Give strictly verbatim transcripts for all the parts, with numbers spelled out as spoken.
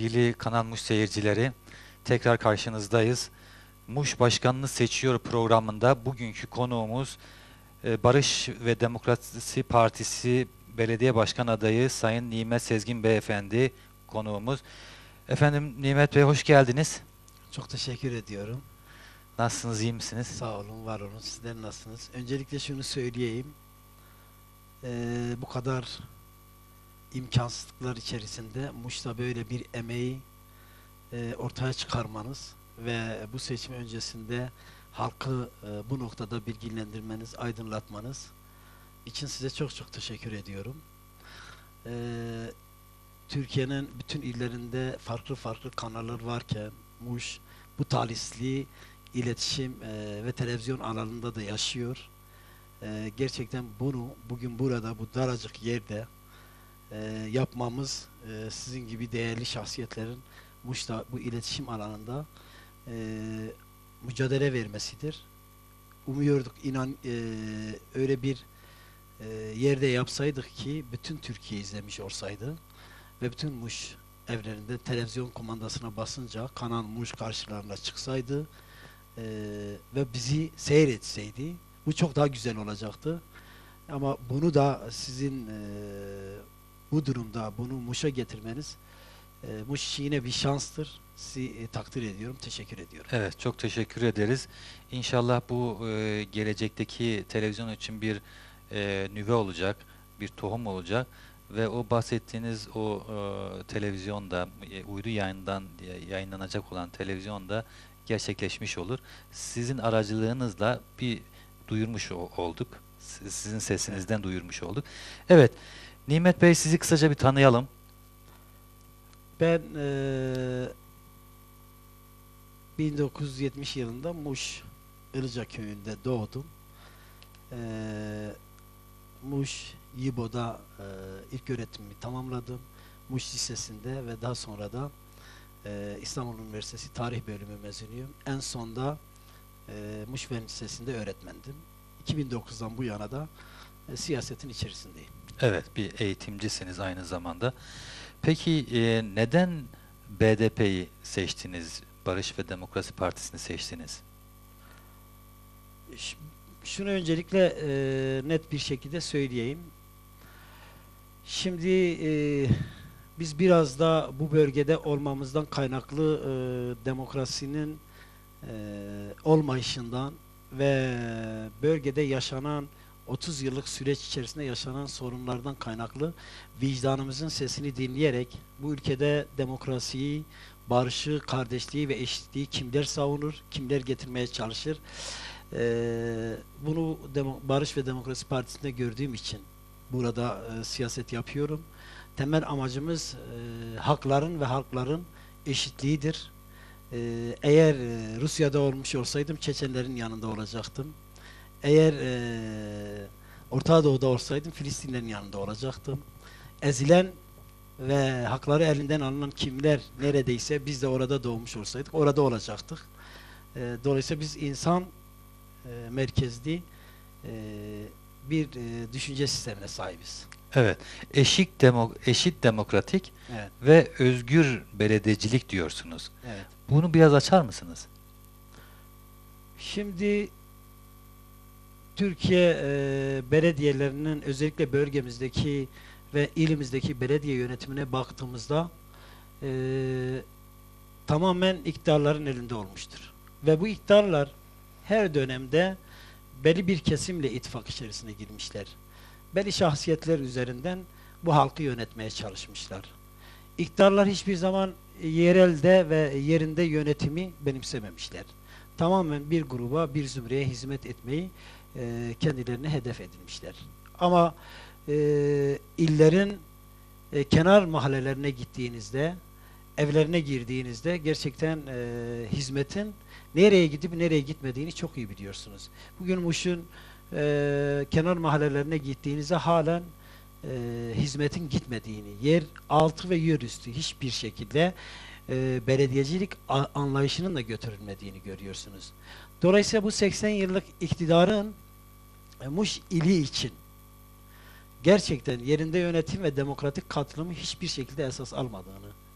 Sevgili Kanal Muş seyircileri, tekrar karşınızdayız. Muş Başkanını Seçiyor programında bugünkü konuğumuz e, Barış ve Demokrasi Partisi Belediye Başkan Adayı Sayın Nimet Sezgin Beyefendi konuğumuz. Efendim Nimet Bey, hoş geldiniz. Çok teşekkür ediyorum. Nasılsınız, iyi misiniz? Sağ olun, var olun. Sizler nasılsınız? Öncelikle şunu söyleyeyim. Ee, bu kadar imkansızlıklar içerisinde Muş'ta böyle bir emeği e, ortaya çıkarmanız ve bu seçim öncesinde halkı e, bu noktada bilgilendirmeniz, aydınlatmanız için size çok çok teşekkür ediyorum. Ee, Türkiye'nin bütün illerinde farklı farklı kanallar varken Muş bu talihsizliği iletişim e, ve televizyon alanında da yaşıyor. E, gerçekten bunu bugün burada bu daracık yerde e, yapmamız e, sizin gibi değerli şahsiyetlerin Muş'ta bu iletişim alanında e, mücadele vermesidir. Umuyorduk, inan e, öyle bir e, yerde yapsaydık ki bütün Türkiye izlemiş olsaydı ve bütün Muş evlerinde televizyon kumandasına basınca Kanal Muş karşılarına çıksaydı e, ve bizi seyretseydi bu çok daha güzel olacaktı. Ama bunu da sizin e, bu durumda bunu Muş'a getirmeniz e, Muş için yine bir şanstır. Sizi e, takdir ediyorum, teşekkür ediyorum. Evet, çok teşekkür ederiz. İnşallah bu e, gelecekteki televizyon için bir e, nüve olacak, bir tohum olacak ve o bahsettiğiniz o e, televizyonda, e, uydu yayından e, yayınlanacak olan televizyonda gerçekleşmiş olur. Sizin aracılığınızla bir duyurmuş o- olduk. Siz- Sizin sesinizden duyurmuş olduk. Evet, Nimet Bey, sizi kısaca bir tanıyalım. Ben e, bin dokuz yüz yetmiş yılında Muş Ilıca köyünde doğdum. E, Muş Yibo'da e, ilk öğretimimi tamamladım. Muş Lisesi'nde ve daha sonra da e, İstanbul Üniversitesi Tarih Bölümü mezunuyum. En sonda e, Muş Fen Lisesi'nde öğretmendim. iki bin dokuzdan bu yana da e, siyasetin içerisindeyim. Evet, bir eğitimcisiniz aynı zamanda. Peki e, neden B D P'yi seçtiniz? Barış ve Demokrasi Partisi'ni seçtiniz? Ş- Şunu öncelikle e, net bir şekilde söyleyeyim. Şimdi e, biz biraz da bu bölgede olmamızdan kaynaklı e, demokrasinin e, olmayışından ve bölgede yaşanan otuz yıllık süreç içerisinde yaşanan sorunlardan kaynaklı vicdanımızın sesini dinleyerek bu ülkede demokrasiyi, barışı, kardeşliği ve eşitliği kimler savunur, kimler getirmeye çalışır. Ee, bunu Demo- Barış ve Demokrasi Partisi'nde gördüğüm için burada e, siyaset yapıyorum. Temel amacımız e, hakların ve halkların eşitliğidir. E, eğer e, Rusya'da olmuş olsaydım Çeçenlerin yanında olacaktım. Eğer e, Orta Doğu'da olsaydım Filistinlerin yanında olacaktım. Ezilen ve hakları elinden alınan kimler neredeyse biz de orada doğmuş olsaydık orada olacaktık. E, dolayısıyla biz insan e, merkezli e, bir e, düşünce sistemine sahibiz. Evet, eşit, demo, eşit demokratik Evet, ve özgür belediyecilik diyorsunuz. evet. Bunu biraz açar mısınız? Şimdi Türkiye e, belediyelerinin özellikle bölgemizdeki ve ilimizdeki belediye yönetimine baktığımızda e, tamamen iktidarların elinde olmuştur. Ve bu iktidarlar her dönemde belli bir kesimle ittifak içerisine girmişler. Belli şahsiyetler üzerinden bu halkı yönetmeye çalışmışlar. İktidarlar hiçbir zaman yerelde ve yerinde yönetimi benimsememişler. Tamamen bir gruba, bir zümreye hizmet etmeyi e, kendilerine hedef edinmişler. Ama e, illerin e, kenar mahallelerine gittiğinizde, evlerine girdiğinizde gerçekten e, hizmetin nereye gidip nereye gitmediğini çok iyi biliyorsunuz. Bugün Muş'un e, kenar mahallelerine gittiğinizde halen e, hizmetin gitmediğini, yer altı ve yer üstü hiçbir şekilde e, belediyecilik a- anlayışının da götürülmediğini görüyorsunuz. Dolayısıyla bu seksen yıllık iktidarın e, Muş ili için gerçekten yerinde yönetim ve demokratik katılımı hiçbir şekilde esas almadığını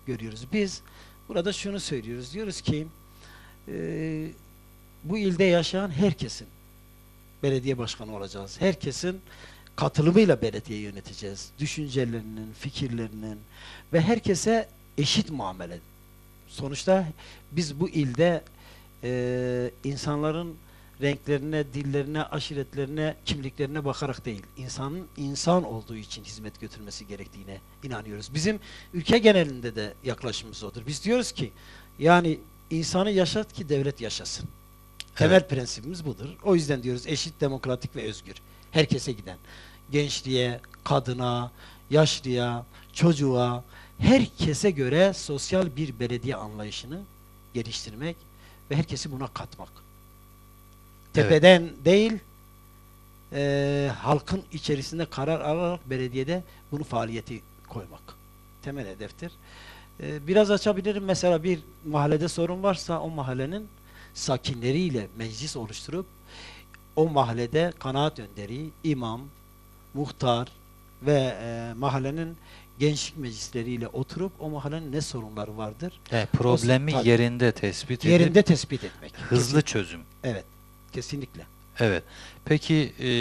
görüyoruz. Biz burada şunu söylüyoruz. Diyoruz ki e, bu ilde yaşayan herkesin belediye başkanı olacağız. Herkesin katılımıyla belediye yöneteceğiz. Düşüncelerinin, fikirlerinin ve herkese eşit muamele. Sonuçta biz bu ilde e, insanların renklerine, dillerine, aşiretlerine, kimliklerine bakarak değil, insanın insan olduğu için hizmet götürmesi gerektiğine inanıyoruz. Bizim ülke genelinde de yaklaşımımız odur. Biz diyoruz ki, yani insanı yaşat ki devlet yaşasın. Temel Evet. prensibimiz budur. O yüzden diyoruz eşit, demokratik ve özgür. Herkese giden. Gençliğe, kadına, yaşlıya, çocuğa, herkese göre sosyal bir belediye anlayışını geliştirmek ve herkesi buna katmak. Tepeden değil, e, halkın içerisinde karar alarak belediyede bunu faaliyeti koymak. Temel hedeftir. E, biraz açabilirim. Mesela bir mahallede sorun varsa o mahallenin sakinleriyle meclis oluşturup o mahallede kanaat önderi, imam, muhtar ve e, mahallenin gençlik meclisleriyle oturup o mahallenin ne sorunları vardır? Yani problemi tabii. yerinde tespit edip Yerinde tespit etmek. hızlı Kesin- çözüm. Evet. Kesinlikle. Evet. Peki e,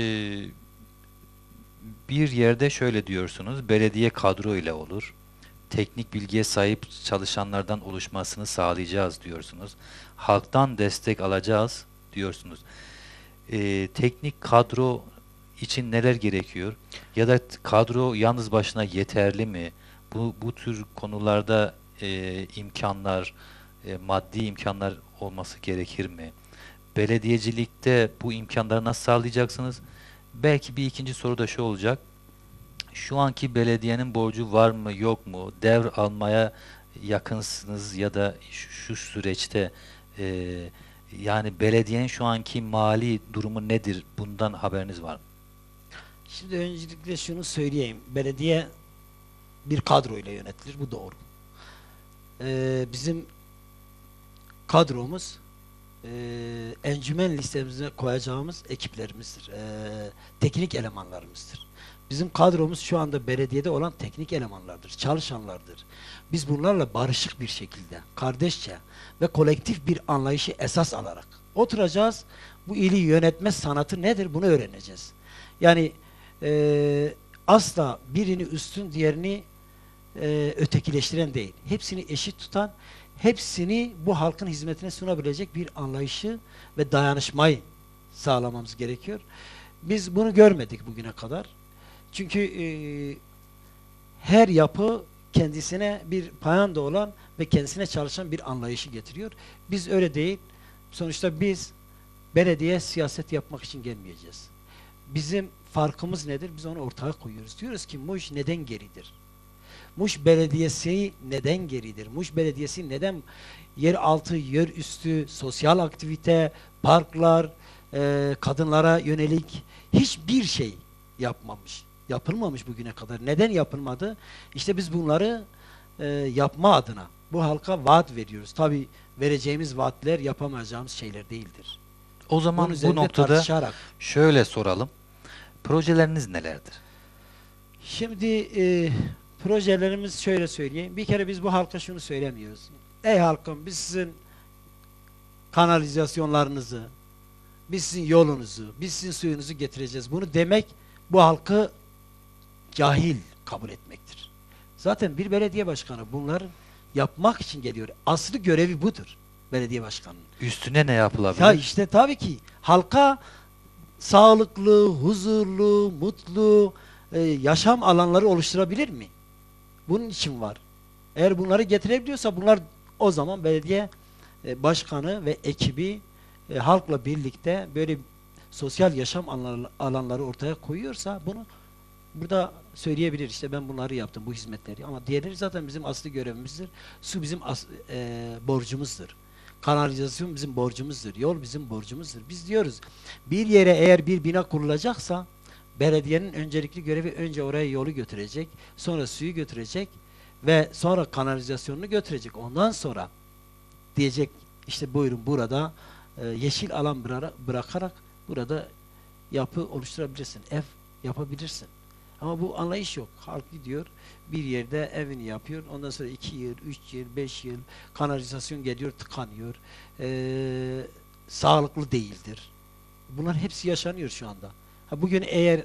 bir yerde şöyle diyorsunuz, belediye kadro ile olur. Teknik bilgiye sahip çalışanlardan oluşmasını sağlayacağız diyorsunuz. Halktan destek alacağız diyorsunuz. E, teknik kadro için neler gerekiyor? Ya da t- kadro yalnız başına yeterli mi? Bu, bu tür konularda e, imkanlar, e, maddi imkanlar olması gerekir mi? Belediyecilikte bu imkanları nasıl sağlayacaksınız? Belki bir ikinci soru da şu olacak. Şu anki belediyenin borcu var mı yok mu? Devr almaya yakınsınız ya da şu, şu süreçte e, yani belediyenin şu anki mali durumu nedir? Bundan haberiniz var mı? Şimdi öncelikle şunu söyleyeyim. Belediye bir kadro ile yönetilir. Bu doğru. Ee, bizim kadromuz e, encümen listemize koyacağımız ekiplerimizdir. Ee, teknik elemanlarımızdır. Bizim kadromuz şu anda belediyede olan teknik elemanlardır, çalışanlardır. Biz bunlarla barışık bir şekilde, kardeşçe ve kolektif bir anlayışı esas alarak oturacağız. Bu ili yönetme sanatı nedir? Bunu öğreneceğiz. Yani e, asla birini üstün, diğerini e, ötekileştiren değil. Hepsini eşit tutan, hepsini bu halkın hizmetine sunabilecek bir anlayışı ve dayanışmayı sağlamamız gerekiyor. Biz bunu görmedik bugüne kadar. Çünkü e, her yapı kendisine bir payanda olan ve kendisine çalışan bir anlayışı getiriyor. Biz öyle değil. Sonuçta biz belediye siyaset yapmak için gelmeyeceğiz. Bizim farkımız nedir? Biz onu ortaya koyuyoruz. Diyoruz ki Muş neden geridir? Muş Belediyesi neden geridir? Muş Belediyesi neden yer altı, yer üstü, sosyal aktivite, parklar, e, kadınlara yönelik hiçbir şey yapmamış. Yapılmamış bugüne kadar. Neden yapılmadı? İşte biz bunları e, yapma adına bu halka vaat veriyoruz. Tabi vereceğimiz vaatler yapamayacağımız şeyler değildir. O zaman Bunun bu üzerinde noktada tartışarak. şöyle soralım. Projeleriniz nelerdir? Şimdi e, projelerimiz şöyle söyleyeyim. Bir kere biz bu halka şunu söylemiyoruz. Ey halkım, biz sizin kanalizasyonlarınızı, biz sizin yolunuzu, biz sizin suyunuzu getireceğiz. Bunu demek bu halkı cahil kabul etmektir. Zaten bir belediye başkanı bunları yapmak için geliyor. Aslı görevi budur belediye başkanının. Üstüne ne yapılabilir? Ya işte tabii ki halka sağlıklı, huzurlu, mutlu e, yaşam alanları oluşturabilir mi? Bunun için var. Eğer bunları getirebiliyorsa bunlar o zaman belediye e, başkanı ve ekibi e, halkla birlikte böyle sosyal yaşam alanları, alanları ortaya koyuyorsa bunu burada söyleyebilir. İşte ben bunları yaptım, bu hizmetleri. Ama diğerleri zaten bizim asli görevimizdir. Su bizim as, e, borcumuzdur. Kanalizasyon bizim borcumuzdur. Yol bizim borcumuzdur. Biz diyoruz bir yere eğer bir bina kurulacaksa belediyenin öncelikli görevi önce oraya yolu götürecek, sonra suyu götürecek ve sonra kanalizasyonunu götürecek. Ondan sonra diyecek işte buyurun burada e, yeşil alan bıra bırakarak burada yapı oluşturabilirsin. Ev yapabilirsin. Ama bu anlayış yok. Halk gidiyor bir yerde evini yapıyor. Ondan sonra iki yıl, üç yıl, beş yıl kanalizasyon geliyor, tıkanıyor. Ee, sağlıklı değildir. Bunlar hepsi yaşanıyor şu anda. Ha, bugün eğer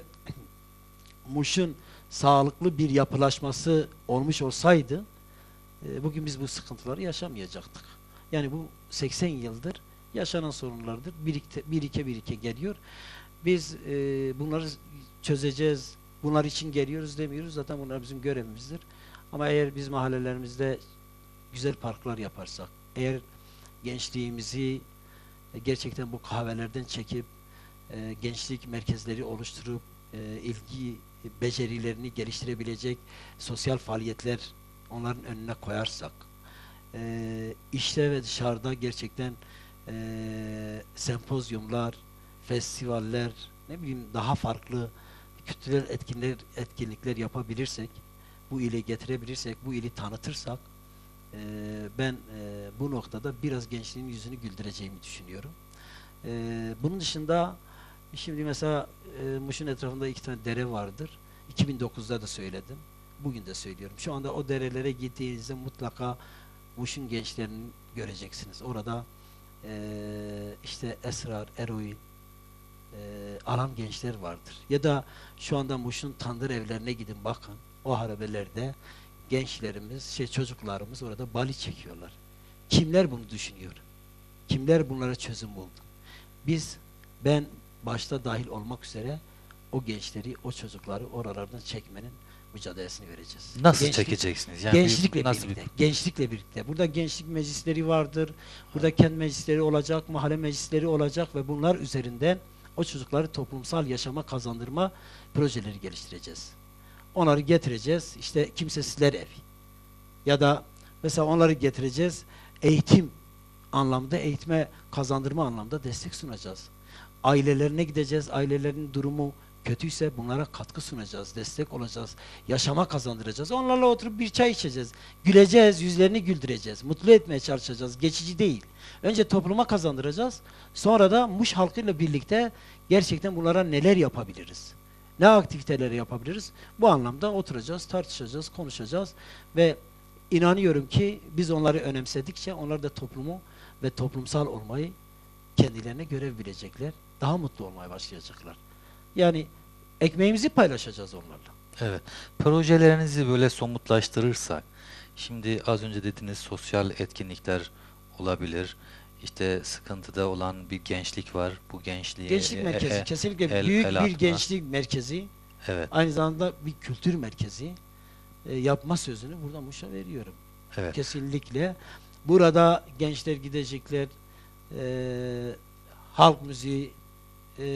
Muş'un sağlıklı bir yapılaşması olmuş olsaydı e, bugün biz bu sıkıntıları yaşamayacaktık. Yani bu seksen yıldır yaşanan sorunlardır. Birikte, birike birike geliyor. Biz e, bunları çözeceğiz, bunlar için geliyoruz demiyoruz. Zaten bunlar bizim görevimizdir. Ama eğer biz mahallelerimizde güzel parklar yaparsak, eğer gençliğimizi e, gerçekten bu kahvelerden çekip e, gençlik merkezleri oluşturup e, ilgi becerilerini geliştirebilecek sosyal faaliyetler onların önüne koyarsak, e, işte ve dışarıda gerçekten e, sempozyumlar, festivaller, ne bileyim daha farklı kültürel etkinlikler, etkinlikler yapabilirsek, bu ile getirebilirsek, bu ili tanıtırsak, e, ben e, bu noktada biraz gençliğin yüzünü güldüreceğimi düşünüyorum. E, bunun dışında şimdi mesela e, Muş'un etrafında iki tane dere vardır. iki bin dokuzda da söyledim. Bugün de söylüyorum. Şu anda o derelere gittiğinizde mutlaka Muş'un gençlerini göreceksiniz. Orada e, işte esrar, eroin e, alan gençler vardır. Ya da şu anda Muş'un tandır evlerine gidin bakın. O harabelerde gençlerimiz, şey çocuklarımız orada bali çekiyorlar. Kimler bunu düşünüyor? Kimler bunlara çözüm buldu? Biz, ben başta dahil olmak üzere o gençleri, o çocukları oralardan çekmenin mücadelesini vereceğiz. Nasıl Gençlik, çekeceksiniz? Yani gençlikle bir, nasıl birlikte, bir... gençlikle birlikte. Burada gençlik meclisleri vardır. Burada kent meclisleri olacak, mahalle meclisleri olacak ve bunlar üzerinden o çocukları toplumsal yaşama kazandırma projeleri geliştireceğiz. Onları getireceğiz. İşte kimsesizler evi. Ya da mesela onları getireceğiz. Eğitim anlamda, eğitime kazandırma anlamda destek sunacağız. Ailelerine gideceğiz. Ailelerin durumu kötüyse bunlara katkı sunacağız, destek olacağız, yaşama kazandıracağız. Onlarla oturup bir çay içeceğiz. Güleceğiz, yüzlerini güldüreceğiz. Mutlu etmeye çalışacağız. Geçici değil. Önce topluma kazandıracağız. Sonra da Muş halkıyla birlikte gerçekten bunlara neler yapabiliriz? Ne aktiviteler yapabiliriz? Bu anlamda oturacağız, tartışacağız, konuşacağız ve inanıyorum ki biz onları önemsedikçe onlar da toplumu ve toplumsal olmayı kendilerine görev bilecekler. Daha mutlu olmaya başlayacaklar. Yani ekmeğimizi paylaşacağız onlarla. Evet. Projelerinizi böyle somutlaştırırsak, şimdi az önce dediğiniz sosyal etkinlikler olabilir. İşte sıkıntıda olan bir gençlik var. Bu gençliğe Gençlik e, merkezi e, kesinlikle el, büyük el bir atma. gençlik merkezi. Evet. Aynı zamanda bir kültür merkezi e, yapma sözünü burada Muş'a veriyorum. Evet. Kesinlikle. Burada gençler gidecekler. E, halk müziği, e,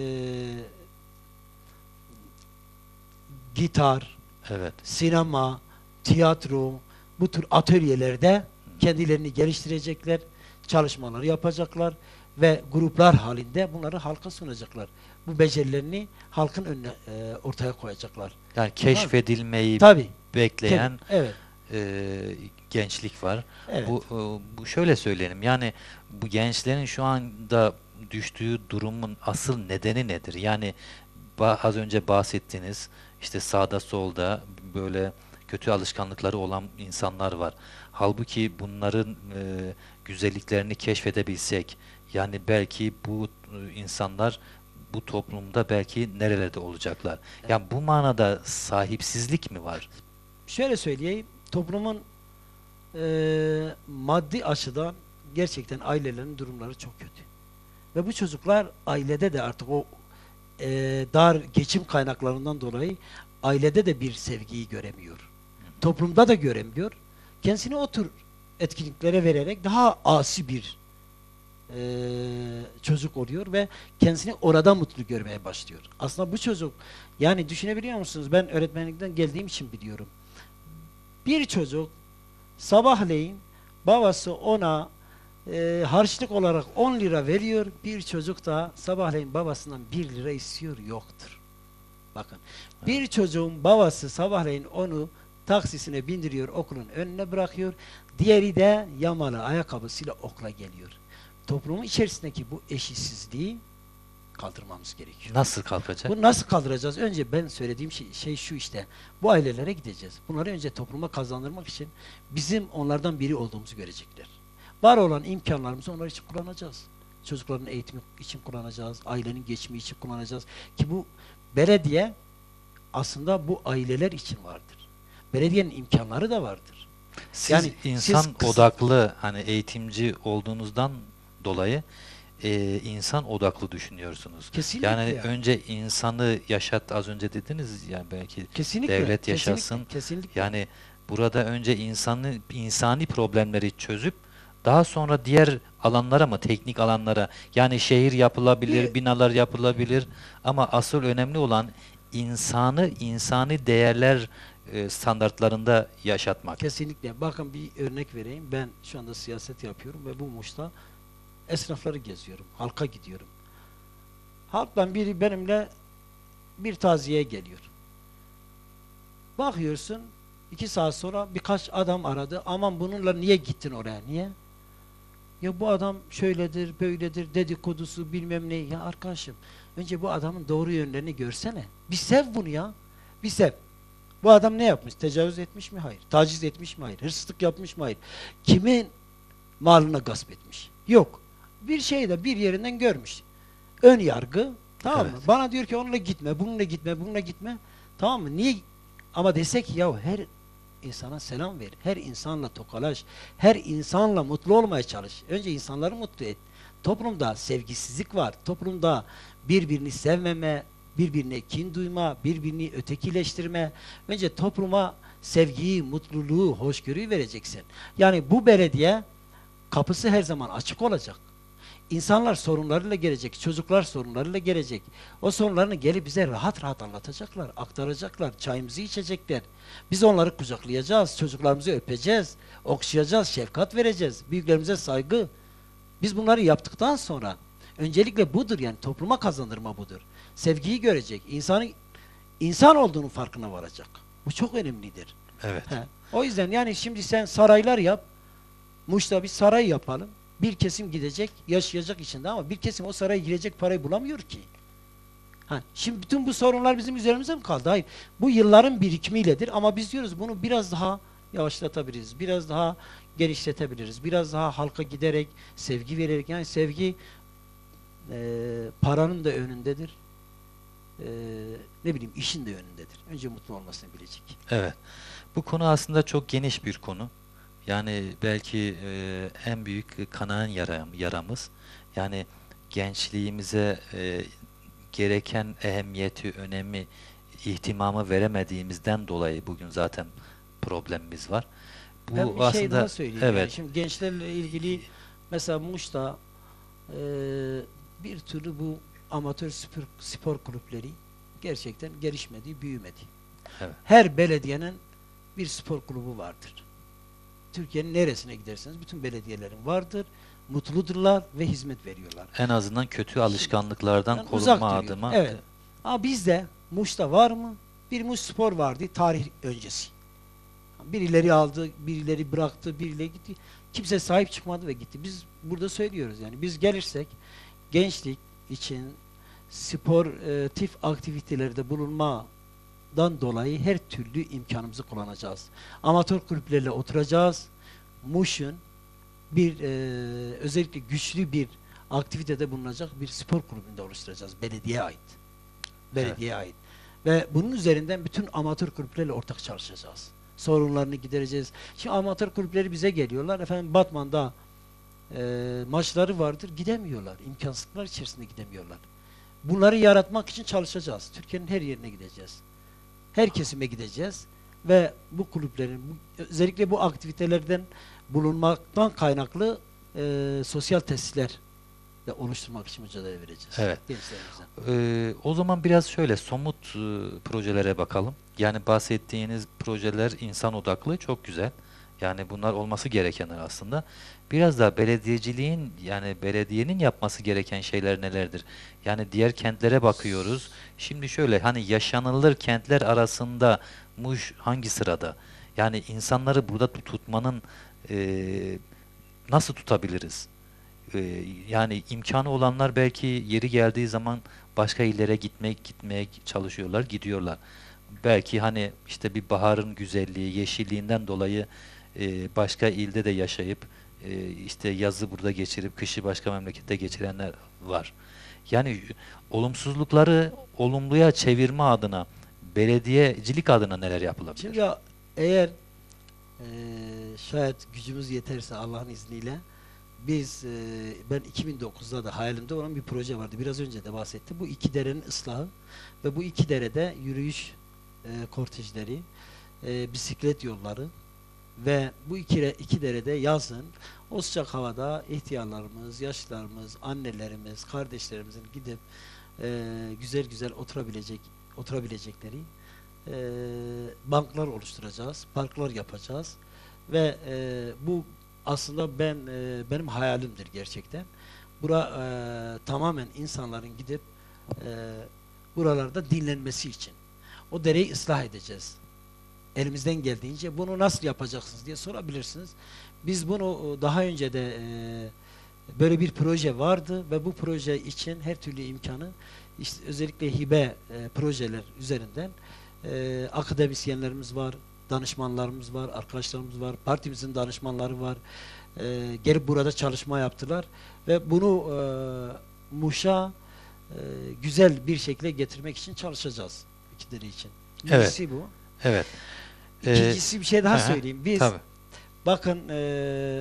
gitar, Evet. sinema, tiyatro, bu tür atölyelerde kendilerini geliştirecekler, çalışmaları yapacaklar ve gruplar halinde bunları halka sunacaklar. Bu becerilerini halkın önüne e, ortaya koyacaklar. Yani keşfedilmeyi Tabii. bekleyen Tabii. Evet. e, gençlik var. Evet. Bu, e, bu şöyle söyleyelim. Yani bu gençlerin şu anda düştüğü durumun asıl nedeni nedir? Yani ba- az önce bahsettiğiniz işte sağda solda böyle kötü alışkanlıkları olan insanlar var. Halbuki bunların e, güzelliklerini keşfedebilsek, yani belki bu e, insanlar bu toplumda belki nerelerde olacaklar. Yani bu manada sahipsizlik mi var? Şöyle söyleyeyim, toplumun e, maddi açıdan gerçekten ailelerin durumları çok kötü. Ve bu çocuklar ailede de artık o e, dar geçim kaynaklarından dolayı ailede de bir sevgiyi göremiyor. Toplumda da göremiyor. Kendisini o tür etkinliklere vererek daha asi bir e, çocuk oluyor ve kendisini orada mutlu görmeye başlıyor. Aslında bu çocuk, yani düşünebiliyor musunuz? Ben öğretmenlikten geldiğim için biliyorum. Bir çocuk sabahleyin babası ona e, harçlık olarak on lira veriyor. Bir çocuk da sabahleyin babasından bir lira istiyor, yoktur. Bakın. Bir çocuğun babası sabahleyin onu taksisine bindiriyor, okulun önüne bırakıyor. Diğeri de yamalı ayakkabısıyla okula geliyor. Toplumun içerisindeki bu eşitsizliği kaldırmamız gerekiyor. Nasıl kalkacak? Bunu nasıl kaldıracağız? Önce ben söylediğim şey, şey şu işte. Bu ailelere gideceğiz. Bunları önce topluma kazandırmak için bizim onlardan biri olduğumuzu görecekler. Var olan imkanlarımızı onlar için kullanacağız. Çocukların eğitimi için kullanacağız. Ailenin geçimi için kullanacağız. Ki bu belediye aslında bu aileler için vardır. Belediyenin imkanları da vardır. Siz Yani insan siz kısa- odaklı, hani eğitimci olduğunuzdan dolayı e, insan odaklı düşünüyorsunuz. Kesinlikle. Yani yani. önce insanı yaşat, az önce dediniz yani belki Kesinlikle. devlet kesinlikle, yaşasın. Kesinlikle. Yani burada önce insanı insani problemleri çözüp daha sonra diğer alanlara mı, teknik alanlara, yani şehir yapılabilir, Bir- binalar yapılabilir ama asıl önemli olan insanı, insani değerler e, standartlarında yaşatmak. Kesinlikle. Bakın bir örnek vereyim. Ben şu anda siyaset yapıyorum ve bu Muş'ta esnafları geziyorum. Halka gidiyorum. Halktan biri benimle bir taziyeye geliyor. Bakıyorsun iki saat sonra birkaç adam aradı. Aman bununla niye gittin oraya? Niye? Ya bu adam şöyledir, böyledir, dedikodusu bilmem ne. Ya arkadaşım önce bu adamın doğru yönlerini görsene. Bir sev bunu ya. Bir sev. Bu adam ne yapmış? Tecavüz etmiş mi? Hayır. Taciz etmiş mi? Hayır. Hırsızlık yapmış mı? Hayır. Kimin malını gasp etmiş? Yok. Bir şey de bir yerinden görmüş. Ön yargı. Tamam mı? Evet. Bana diyor ki onunla gitme, bununla gitme, bununla gitme. Tamam mı? Niye? Ama desek ya her insana selam ver. Her insanla tokalaş. Her insanla mutlu olmaya çalış. Önce insanları mutlu et. Toplumda sevgisizlik var. Toplumda birbirini sevmeme, birbirine kin duyma, birbirini ötekileştirme. Önce topluma sevgiyi, mutluluğu, hoşgörüyü vereceksin. Yani bu belediye kapısı her zaman açık olacak. İnsanlar sorunlarıyla gelecek, çocuklar sorunlarıyla gelecek. O sorunlarını gelip bize rahat rahat anlatacaklar, aktaracaklar, çayımızı içecekler. Biz onları kucaklayacağız, çocuklarımızı öpeceğiz, okşayacağız, şefkat vereceğiz, büyüklerimize saygı. Biz bunları yaptıktan sonra öncelikle budur, yani topluma kazandırma budur. Sevgiyi görecek, insanı insan olduğunun farkına varacak. Bu çok önemlidir. Evet. He. O yüzden yani şimdi sen saraylar yap, Muş'ta bir saray yapalım. Bir kesim gidecek, yaşayacak içinde ama bir kesim o saraya girecek parayı bulamıyor ki. Ha, şimdi bütün bu sorunlar bizim üzerimize mi kaldı? Hayır. Bu yılların birikimiyledir ama biz diyoruz bunu biraz daha yavaşlatabiliriz. Biraz daha genişletebiliriz. Biraz daha halka giderek, sevgi vererek. Yani sevgi e, paranın da önündedir. E, ne bileyim işin de önündedir. Önce mutlu olmasını bilecek. Evet. Bu konu aslında çok geniş bir konu. Yani belki e, en büyük kanayan yaram, yaramız. Yani gençliğimize e, gereken ehemmiyeti, önemi, ihtimamı veremediğimizden dolayı bugün zaten problemimiz var. Bu Ben bir aslında şey daha söyleyeyim. Yani evet. şimdi gençlerle ilgili mesela Muş'ta e, bir türlü bu amatör spor, spor kulüpleri gerçekten gelişmedi, büyümedi. Evet. Her belediyenin bir spor kulübü vardır. Türkiye'nin neresine giderseniz bütün belediyelerin vardır. Mutludurlar ve hizmet veriyorlar. En azından kötü alışkanlıklardan Yani uzak korunma duruyor. adıma. Evet. Ama bizde Muş'ta var mı? Bir Muş Spor vardı tarih öncesi. Birileri aldı, birileri bıraktı, birileri gitti. Kimse sahip çıkmadı ve gitti. Biz burada söylüyoruz yani biz gelirsek gençlik için sportif aktivitelerde bulunmadan dolayı her türlü imkanımızı kullanacağız. Amatör kulüplerle oturacağız. Muş'un bir e, özellikle güçlü bir aktivitede bulunacak bir spor kulübünde oluşturacağız. Belediyeye ait. Belediyeye ait. Ve bunun üzerinden bütün amatör kulüplerle ortak çalışacağız. Sorunlarını gidereceğiz. Şimdi amatör kulüpleri bize geliyorlar. Efendim Batman'da e, maçları vardır. Gidemiyorlar. İmkansızlıklar içerisinde gidemiyorlar. Bunları yaratmak için çalışacağız. Türkiye'nin her yerine gideceğiz. Her kesime gideceğiz. Ve bu kulüplerin, bu, özellikle bu aktivitelerden bulunmaktan kaynaklı e, sosyal tesisler de oluşturmak için mücadele vereceğiz. Evet. Gençlerimize. Ee, o zaman biraz şöyle somut e, projelere bakalım. Yani bahsettiğiniz projeler insan odaklı, çok güzel. Yani bunlar olması gerekenler aslında. Biraz da belediyeciliğin, yani belediyenin yapması gereken şeyler nelerdir? Yani diğer kentlere bakıyoruz. Şimdi şöyle, hani yaşanılır kentler arasında Muş hangi sırada? Yani insanları burada tut- tutmanın e, nasıl tutabiliriz? e, yani imkanı olanlar belki yeri geldiği zaman başka illere gitmek gitmeye çalışıyorlar, gidiyorlar. Belki hani işte bir baharın güzelliği, yeşilliğinden dolayı e, başka ilde de yaşayıp e, işte yazı burada geçirip kışı başka memlekette geçirenler var. Yani olumsuzlukları olumluya çevirme adına, belediyecilik adına neler yapılabilir? Şimdi ya, eğer eee, şayet gücümüz yeterse Allah'ın izniyle biz eee, ben iki bin dokuzda da hayalimde olan bir proje vardı. Biraz önce de bahsettim. Bu iki derenin ıslahı ve bu iki derede yürüyüş eee, kortejleri, eee, bisiklet yolları ve bu iki, iki derede yazın o sıcak havada ihtiyarlarımız, yaşlılarımız, annelerimiz, kardeşlerimizin gidip eee, güzel güzel oturabilecek oturabilecekleri eee, banklar oluşturacağız, parklar yapacağız ve eee, bu aslında ben eee, benim hayalimdir gerçekten. Bura eee, tamamen insanların gidip eee, buralarda dinlenmesi için. O dereyi ıslah edeceğiz. Elimizden geldiğince bunu nasıl yapacaksınız diye sorabilirsiniz. Biz bunu daha önce de eee, böyle bir proje vardı ve bu proje için her türlü imkanı işte özellikle hibe e, projeler üzerinden e, akademisyenlerimiz var, danışmanlarımız var, arkadaşlarımız var, partimizin danışmanları var. E, gelip burada çalışma yaptılar ve bunu e, Muş'a e, güzel bir şekilde getirmek için çalışacağız ikileri için. Evet. Birisi bu. Evet. Ee, İkincisi bir şey daha aha, söyleyeyim. Biz tabii. bakın e,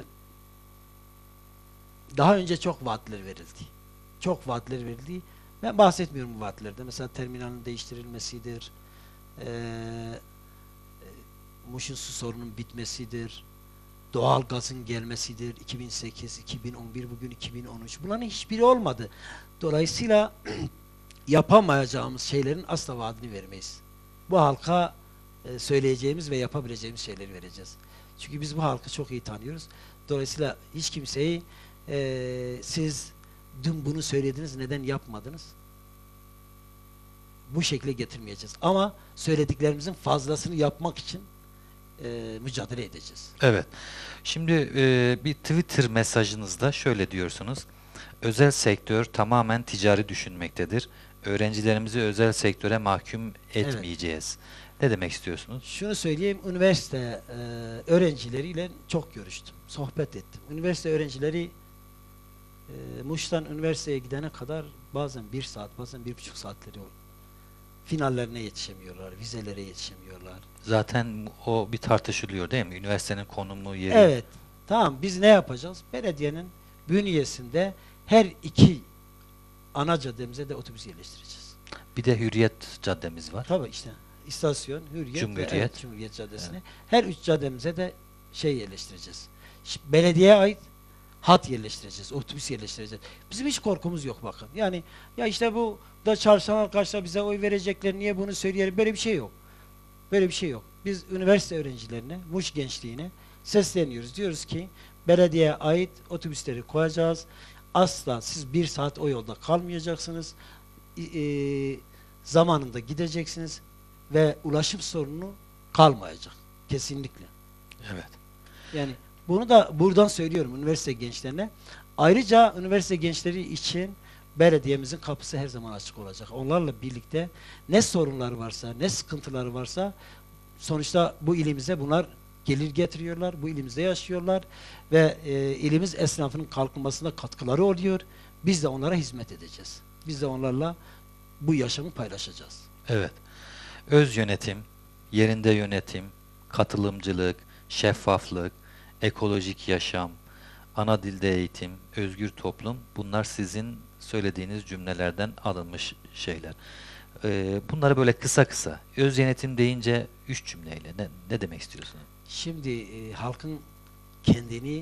daha önce çok vaatler verildi. Çok vaatler verildi. Ben bahsetmiyorum bu vaatlerde. Mesela terminalin değiştirilmesidir. Eee Muş'un su sorunun bitmesidir. Doğal gazın gelmesidir. iki bin sekiz, iki bin on bir, bugün iki bin on üç. Bunların hiçbiri olmadı. Dolayısıyla yapamayacağımız şeylerin asla vaadini vermeyiz. Bu halka e, söyleyeceğimiz ve yapabileceğimiz şeyleri vereceğiz. Çünkü biz bu halkı çok iyi tanıyoruz. Dolayısıyla hiç kimseyi e, siz dün bunu söylediniz, neden yapmadınız? Bu şekilde getirmeyeceğiz. Ama söylediklerimizin fazlasını yapmak için e, mücadele edeceğiz. Evet. Şimdi e, bir Twitter mesajınızda şöyle diyorsunuz. Özel sektör tamamen ticari düşünmektedir. Öğrencilerimizi özel sektöre mahkum etmeyeceğiz. Ne demek istiyorsunuz? Şunu söyleyeyim, üniversite e, öğrencileriyle çok görüştüm, sohbet ettim. Üniversite öğrencileri e, Muş'tan üniversiteye gidene kadar bazen bir saat, bazen bir buçuk saatleri oluyor. Finallerine yetişemiyorlar, vizelere yetişemiyorlar. Zaten o bir tartışılıyor değil mi? Üniversitenin konumu, yeri. Evet, tamam, biz ne yapacağız? Belediyenin bünyesinde her iki ana caddemize de otobüs yerleştireceğiz. Bir de Hürriyet Caddemiz var. Tabii işte istasyon, Hürriyet, Cumhuriyet. ve evet, Cumhuriyet Caddesi'ne. Evet. Her üç caddemize de şey yerleştireceğiz. Ş- Belediyeye ait hat yerleştireceğiz, otobüs yerleştireceğiz. Bizim hiç korkumuz yok bakın. Yani ya işte bu da çalışan arkadaşlar bize oy verecekler, niye bunu söyleyelim? Böyle bir şey yok. Böyle bir şey yok. Biz üniversite öğrencilerine, Muş gençliğine sesleniyoruz. Diyoruz ki belediyeye ait otobüsleri koyacağız. Asla siz bir saat o yolda kalmayacaksınız. E, e, zamanında gideceksiniz ve ulaşım sorunu kalmayacak. Kesinlikle. Evet. Yani bunu da buradan söylüyorum üniversite gençlerine. Ayrıca üniversite gençleri için belediyemizin kapısı her zaman açık olacak. Onlarla birlikte ne sorunları varsa, ne sıkıntıları varsa sonuçta bu ilimize bunlar gelir getiriyorlar. Bu ilimizde yaşıyorlar ve e, ilimiz esnafının kalkınmasında katkıları oluyor. Biz de onlara hizmet edeceğiz. Biz de onlarla bu yaşamı paylaşacağız. Evet. Öz yönetim, yerinde yönetim, katılımcılık, şeffaflık, ekolojik yaşam, ana dilde eğitim, özgür toplum, bunlar sizin söylediğiniz cümlelerden alınmış şeyler. Ee, bunları böyle kısa kısa, öz yönetim deyince üç cümleyle ne, ne demek istiyorsunuz? Şimdi e, halkın kendini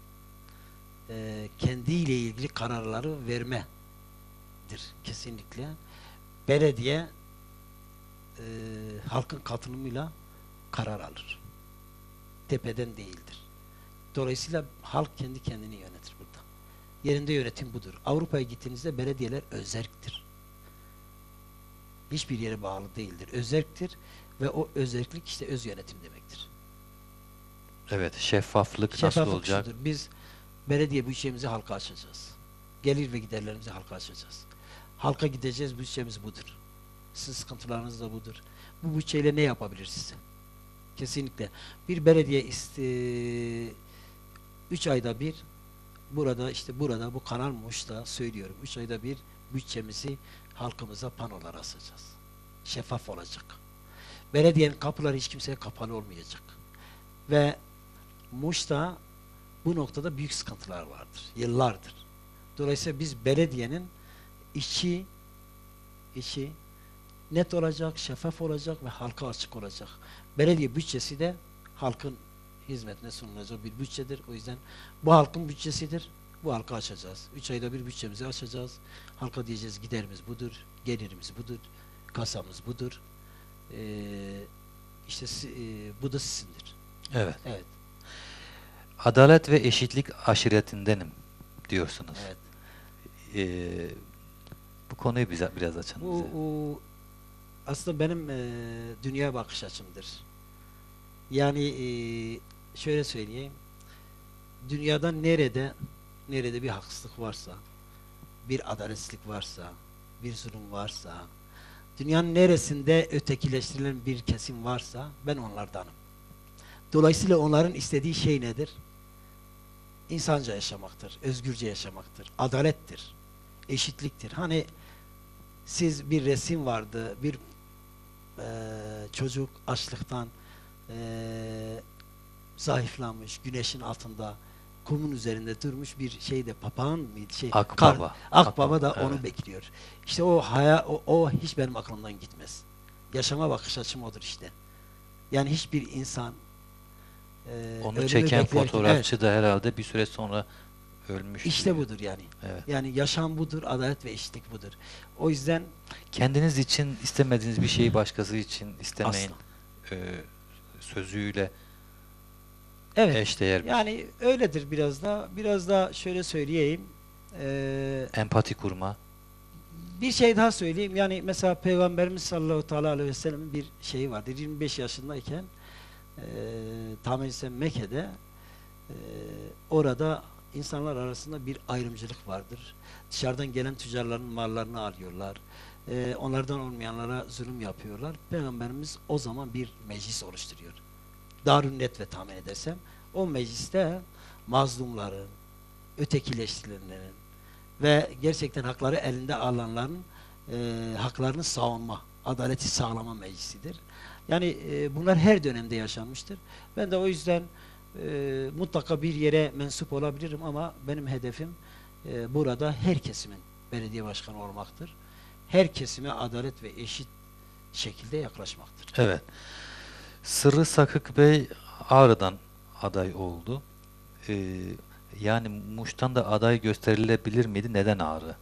e, kendiyle ilgili kararları vermedir kesinlikle. Belediye e, halkın katılımıyla karar alır. Tepeden değildir. Dolayısıyla halk kendi kendini yönetir burada. Yerinde yönetim budur. Avrupa'ya gittiğinizde belediyeler özerktir. Hiçbir yere bağlı değildir. Özerktir ve o özerklik işte öz yönetim demektir. Evet, şeffaflık, nasıl Şeffaflık olacak? şudur. Biz belediye bütçemizi halka açacağız. Gelir ve giderlerimizi halka açacağız. Halka gideceğiz, bütçemiz budur. Sizin sıkıntılarınız da budur. Bu bütçeyle ne yapabiliriz? Kesinlikle. Bir belediye iste, üç ayda bir burada işte burada bu Kanal Muş'ta söylüyorum. Üç ayda bir bütçemizi halkımıza panolar asacağız. Şeffaf olacak. Belediyenin kapıları hiç kimseye kapalı olmayacak. Ve Muş'ta bu noktada büyük sıkıntılar vardır. Yıllardır. Dolayısıyla biz belediyenin içi içi net olacak, şeffaf olacak ve halka açık olacak. Belediye bütçesi de halkın hizmetine sunulacak bir bütçedir. O yüzden bu halkın bütçesidir. Bu halka açacağız. Üç ayda bir bütçemizi açacağız. Halka diyeceğiz giderimiz budur, gelirimiz budur, kasamız budur. Ee, işte e, bu da sizindir. Evet. Evet. Adalet ve eşitlik aşiretindenim diyorsunuz. Evet. Ee, bu konuyu bize biraz açın Bu bize. o, aslında benim e, dünya bakış açımdır. Yani e, şöyle söyleyeyim. Dünyada nerede nerede bir haksızlık varsa, bir adaletsizlik varsa, bir zulüm varsa, dünyanın neresinde ötekileştirilen bir kesim varsa ben onlardanım. Dolayısıyla onların istediği şey nedir? İnsanca yaşamaktır, özgürce yaşamaktır, adalettir, eşitliktir. Hani siz bir resim vardı, bir e, çocuk açlıktan e, zayıflamış, güneşin altında, kumun üzerinde durmuş bir şeyde papağan mıydı? Şey, Akbaba. Kar, Akbaba da Akbaba, onu evet. bekliyor. İşte o haya, o, o hiç benim aklımdan gitmez. Yaşama bakış açım odur işte. Yani hiçbir insan e, Onu ölümü çeken beklerken- fotoğrafçı evet, da herhalde bir süre sonra ölmüş işte diyor. budur yani. Evet. Yani yaşam budur, adalet ve eşitlik budur. O yüzden Kendiniz için istemediğiniz bir şeyi başkası için istemeyin asla. e, sözüyle Evet. eşdeğer bir Yani öyledir biraz da. Biraz da şöyle söyleyeyim. Ee, empati kurma. bir şey daha söyleyeyim. Yani mesela Peygamberimiz sallallahu teala aleyhi ve sellem'in bir şeyi vardır. yirmi beş yaşındayken e, tahmin etsem Mekke'de e, orada insanlar arasında bir ayrımcılık vardır. Dışarıdan gelen tüccarların mallarını alıyorlar. E, onlardan olmayanlara zulüm yapıyorlar. Peygamberimiz o zaman bir meclis oluşturuyor. Darun Nedve tahmin edersem. O mecliste mazlumların, ötekileştirilenlerin ve gerçekten hakları elinde alanların e, haklarını savunma, adaleti sağlama meclisidir. Yani e, bunlar her dönemde yaşanmıştır. Ben de o yüzden e, mutlaka bir yere mensup olabilirim ama benim hedefim e, burada her kesimin belediye başkanı olmaktır. Her kesime adalet ve eşit şekilde yaklaşmaktır. Evet. Sırrı Sakık Bey Ağrı'dan aday oldu. Ee, yani Muş'tan da aday gösterilebilir miydi? Neden Ağrı?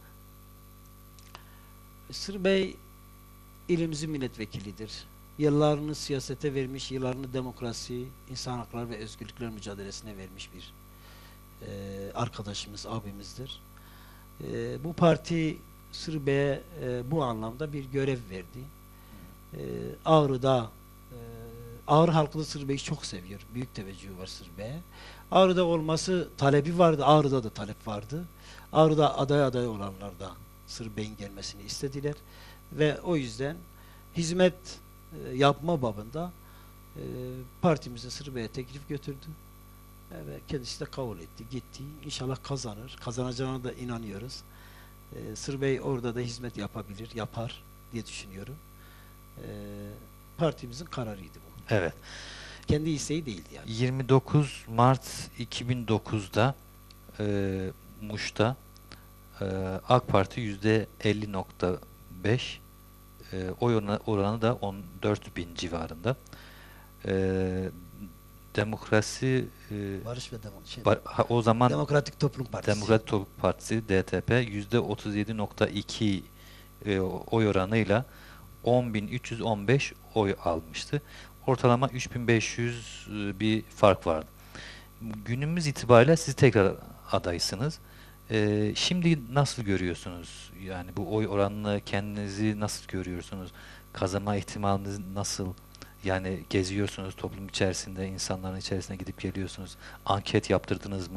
Sırrı Bey ilimizin milletvekilidir. Yıllarını siyasete vermiş, yıllarını demokrasi, insan hakları ve özgürlükler mücadelesine vermiş bir e, arkadaşımız, abimizdir. E, bu parti Sırrı Bey'e e, bu anlamda bir görev verdi. E, Ağrı'da e, Ağrı halkı da Sırrı Bey'i çok seviyor. Büyük teveccühü var Sırrı Bey'e. Ağrı'da olması talebi vardı. Ağrı'da da talep vardı. Ağrı'da aday aday olanlar da Sırrı Bey'in gelmesini istediler. Ve o yüzden hizmet e, yapma babında e, partimize Sırrı Bey'e teklif götürdü. E, ve kendisi de kabul etti. Gitti. İnşallah kazanır. Kazanacağına da inanıyoruz. E, Sırrı Bey orada da hizmet yapabilir, yapar diye düşünüyorum. E, partimizin kararıydı bu. Evet. Kendi isteği değildi yani. yirmi dokuz Mart iki bin dokuz'da e, Muş'ta e, AK Parti yüzde elli nokta beş, e, oy oranı, oranı da on dört bin civarında. E, demokrasi e, Barış ve Demo şey, Ba- ha, o zaman Demokratik Toplum Partisi. Demokrat Toplum Partisi D T P yüzde otuz yedi nokta iki e, oy oranıyla on bin üç yüz on beş oy almıştı. Ortalama üç bin beş yüz e, bir fark vardı. Günümüz itibariyle siz tekrar adaysınız. E, şimdi nasıl görüyorsunuz? Yani bu oy oranını kendinizi nasıl görüyorsunuz? Kazanma ihtimaliniz nasıl? Yani geziyorsunuz toplum içerisinde, insanların içerisine gidip geliyorsunuz. Anket yaptırdınız mı?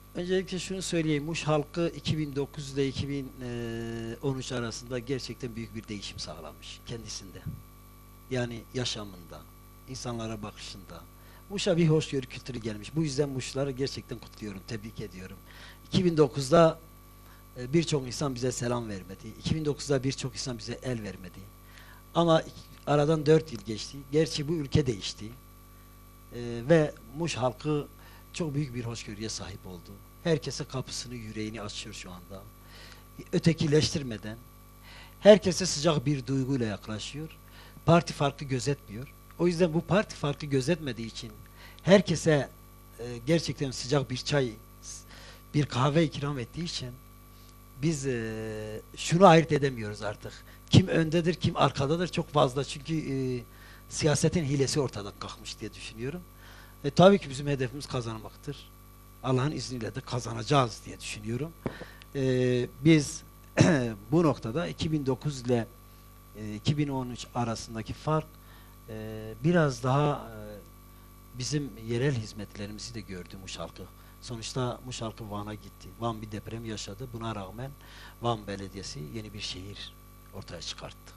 Öncelikle şunu söyleyeyim. Muş halkı iki bin dokuz ile iki bin on üç arasında gerçekten büyük bir değişim sağlamış kendisinde. Yani yaşamında, insanlara bakışında. Muş'a bir hoşgörü kültürü gelmiş. Bu yüzden Muşları gerçekten kutluyorum, tebrik ediyorum. iki bin dokuzda e, birçok insan bize selam vermedi. iki bin dokuzda birçok insan bize el vermedi. Ama aradan dört yıl geçti. Gerçi bu ülke değişti. E, ve Muş halkı çok büyük bir hoşgörüye sahip oldu. Herkese kapısını, yüreğini açıyor şu anda. Ötekileştirmeden, herkese sıcak bir duyguyla yaklaşıyor. Parti farkı gözetmiyor. O yüzden bu parti farkı gözetmediği için herkese e, gerçekten sıcak bir çay, bir kahve ikram ettiği için biz e, şunu ayırt edemiyoruz artık. Kim öndedir, kim arkadadır çok fazla. Çünkü e, siyasetin hilesi ortadan kalkmış diye düşünüyorum. E, tabii ki bizim hedefimiz kazanmaktır. Allah'ın izniyle de kazanacağız diye düşünüyorum. E, biz bu noktada iki bin dokuz ile e, iki bin on üç arasındaki fark e, biraz daha e, bizim yerel hizmetlerimizi de gördü Muş halkı. Sonuçta Muş halkı Van'a gitti. Van bir deprem yaşadı. Buna rağmen Van Belediyesi yeni bir şehir ortaya çıkarttı.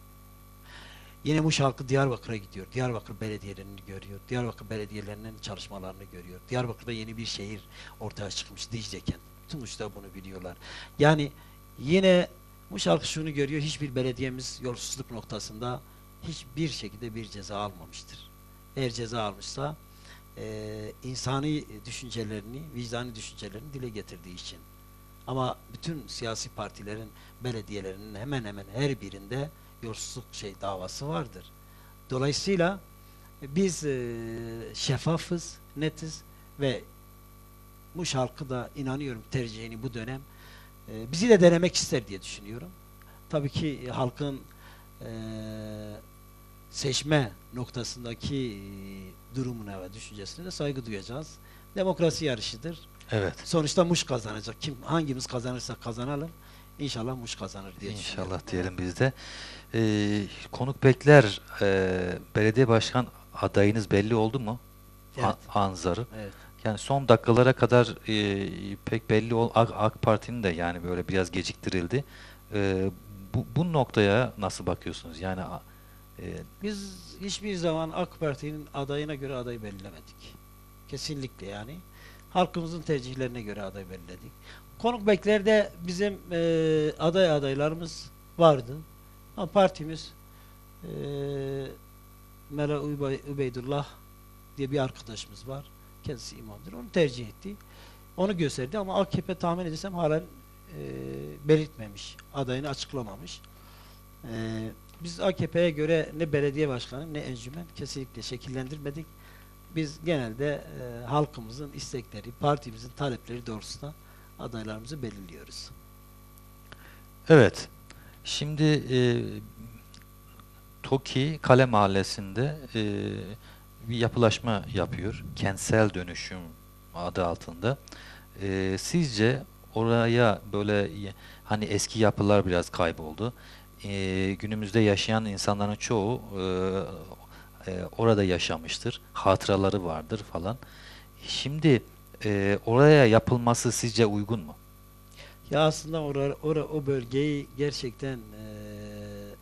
Yine Muş halkı Diyarbakır'a gidiyor. Diyarbakır belediyelerini görüyor. Diyarbakır belediyelerinin çalışmalarını görüyor. Diyarbakır'da yeni bir şehir ortaya çıkmış. Dicle kent. Tüm Muş'ta bunu biliyorlar. Yani yine Muş halkı şunu görüyor. Hiçbir belediyemiz yolsuzluk noktasında hiçbir şekilde bir ceza almamıştır. Eğer ceza almışsa e, insani düşüncelerini, vicdani düşüncelerini dile getirdiği için. Ama bütün siyasi partilerin, belediyelerinin hemen hemen her birinde yolsuzluk şey davası vardır. Dolayısıyla biz e, şeffafız, netiz ve Muş halkı da inanıyorum tercihini bu dönem e, bizi de denemek ister diye düşünüyorum. Tabii ki halkın e, seçme noktasındaki e, durumuna ve düşüncesine de saygı duyacağız. Demokrasi yarışıdır. Evet. Sonuçta Muş kazanacak. Kim hangimiz kazanırsa kazanalım. İnşallah Muş kazanır diye düşünüyorum. İnşallah diyelim biz de. Ee, Konuk Bekler, e, belediye başkan adayınız belli oldu mu? Evet. A- Anzarı. Evet. Yani son dakikalara kadar e, pek belli ol AK, AK Parti'nin de yani böyle biraz geciktirildi. E, bu, bu noktaya nasıl bakıyorsunuz? Yani a- e, Biz hiçbir zaman AK Parti'nin adayına göre aday belirlemedik. Kesinlikle yani. Halkımızın tercihlerine göre aday belirledik. Konuk beklerde bizim e, aday adaylarımız vardı. Ama partimiz e, Mela Ubey- Ubeydullah diye bir arkadaşımız var. Kendisi imamdır. Onu tercih etti. Onu gösterdi ama A K P tahmin edersem halen e, belirtmemiş. Adayını açıklamamış. E, biz A K P'ye göre ne belediye başkanı ne encümen kesinlikle şekillendirmedik. Biz genelde e, halkımızın istekleri, partimizin talepleri doğrultusunda adaylarımızı belirliyoruz. evet. Şimdi e, TOKİ Kale Mahallesi'nde e, bir yapılaşma yapıyor. Kentsel dönüşüm adı altında. E, sizce oraya böyle y- hani eski yapılar biraz kayboldu. E, günümüzde yaşayan insanların çoğu e, e, orada yaşamıştır. Hatıraları vardır falan. Şimdi e, oraya yapılması sizce uygun mu? Ya aslında ora, ora, o bölgeyi gerçekten eee,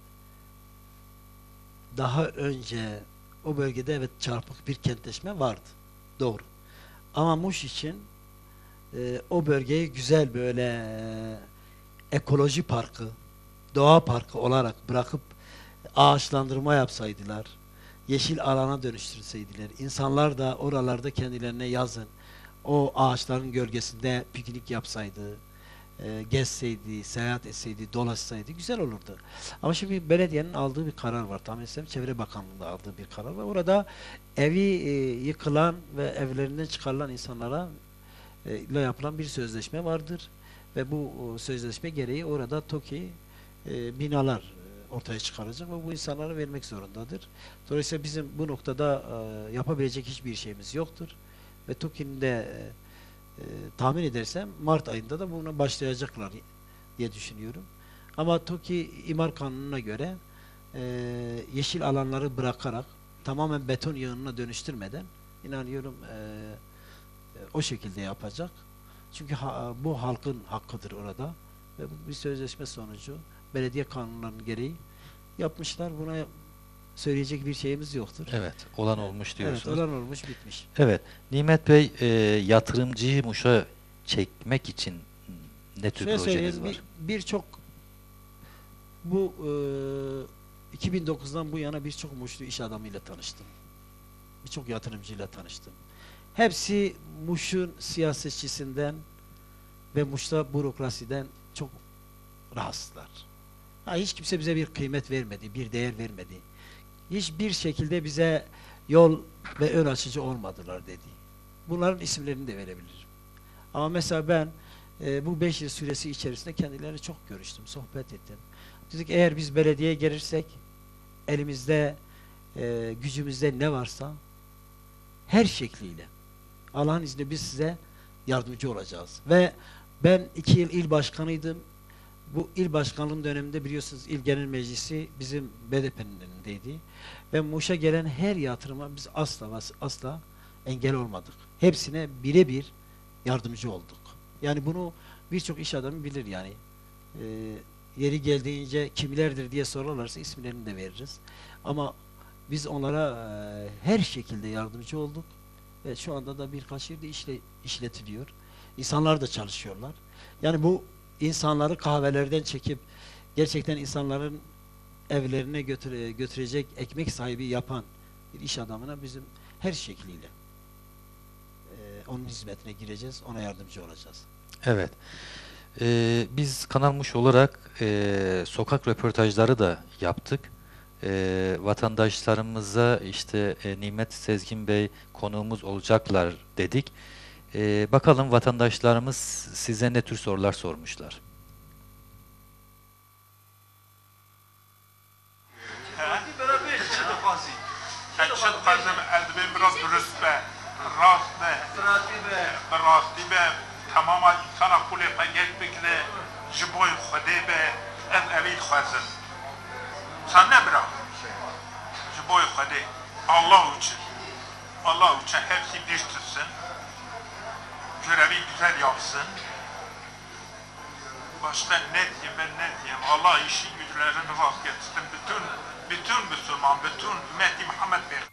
daha önce o bölgede evet çarpık bir kentleşme vardı. Doğru. Ama Muş için eee, o bölgeyi güzel böyle eee, ekoloji parkı, doğa parkı olarak bırakıp ağaçlandırma yapsaydılar, yeşil alana dönüştürseydiler, insanlar da oralarda kendilerine yazın o ağaçların gölgesinde piknik yapsaydı, e, gezseydi, seyahat etseydi, dolaşsaydı güzel olurdu. Ama şimdi belediyenin aldığı bir karar var. Tahmin etsem Çevre Bakanlığı'nda aldığı bir karar var. Orada evi e, yıkılan ve evlerinden çıkarılan insanlara e, ile yapılan bir sözleşme vardır. Ve bu o, sözleşme gereği orada TOKİ e, binalar e, ortaya çıkaracak ve bu insanlara vermek zorundadır. Dolayısıyla bizim bu noktada e, yapabilecek hiçbir şeyimiz yoktur. Ve TOKİ'nin de e, e, tahmin edersem Mart ayında da buna başlayacaklar diye düşünüyorum. Ama TOKİ imar kanununa göre e, yeşil alanları bırakarak tamamen beton yığınına dönüştürmeden inanıyorum e, e, o şekilde yapacak. Çünkü ha, bu halkın hakkıdır orada. Ve bu bir sözleşme sonucu belediye kanunlarının gereği yapmışlar. Buna söyleyecek bir şeyimiz yoktur. Evet, olan olmuş Evet, diyorsunuz. olan olmuş, bitmiş. Evet, Nimet Bey, e, yatırımcıyı Muş'a çekmek için ne tür Şöyle projeniz söyleyeyim, var? bir- birçok bu e, iki bin dokuzdan bu yana birçok Muşlu iş adamıyla tanıştım. Birçok yatırımcıyla tanıştım. Hepsi Muş'un siyasetçisinden ve Muş'ta bürokrasiden çok rahatsızlar. Ha, hiç kimse bize bir kıymet vermedi, bir değer vermedi. Hiçbir şekilde bize yol ve ön açıcı olmadılar dedi. Bunların isimlerini de verebilirim. Ama mesela ben e, bu beş yıl süresi içerisinde kendileriyle çok görüştüm, sohbet ettim. Dedik eğer biz belediyeye gelirsek elimizde, e, gücümüzde ne varsa her şekliyle Allah'ın izniyle biz size yardımcı olacağız. Ve ben iki yıl il başkanıydım. Bu il başkanlığının döneminde biliyorsunuz il genel meclisi bizim B D P'nin elindeydi. Ve Muş'a gelen her yatırıma biz asla asla engel olmadık. Hepsine birebir yardımcı olduk. Yani bunu birçok iş adamı bilir yani. Ee, yeri geldiğince kimlerdir diye sorarlarsa isimlerini de veririz. Ama biz onlara e, her şekilde yardımcı olduk. Ve şu anda da birkaç yerde işle, işletiliyor. İnsanlar da çalışıyorlar. Yani bu insanları kahvelerden çekip gerçekten insanların evlerine götüre, götürecek ekmek sahibi yapan bir iş adamına bizim her şekliyle e, onun hizmetine gireceğiz, ona yardımcı olacağız. Evet. Ee, biz Kanal Muş olarak e, sokak röportajları da yaptık. E, vatandaşlarımıza işte e, Nimet Sezgin Bey konuğumuz olacaklar dedik. E, bakalım vatandaşlarımız size ne tür sorular sormuşlar. شد قزم ادبی برا درست به راست به به راستی به تمام انسان پول پنگک بکله جبوی خودی به از اویل خوزن sen ne bırak جبوی خودی Allah için Allah için hepsi bir tutsun görevi güzel yapsın başka ne diyeyim ben ne diyeyim Allah işin gücülerini rast getirsin bütün bütün Müslüman, bütün ümmeti Muhammed Bey.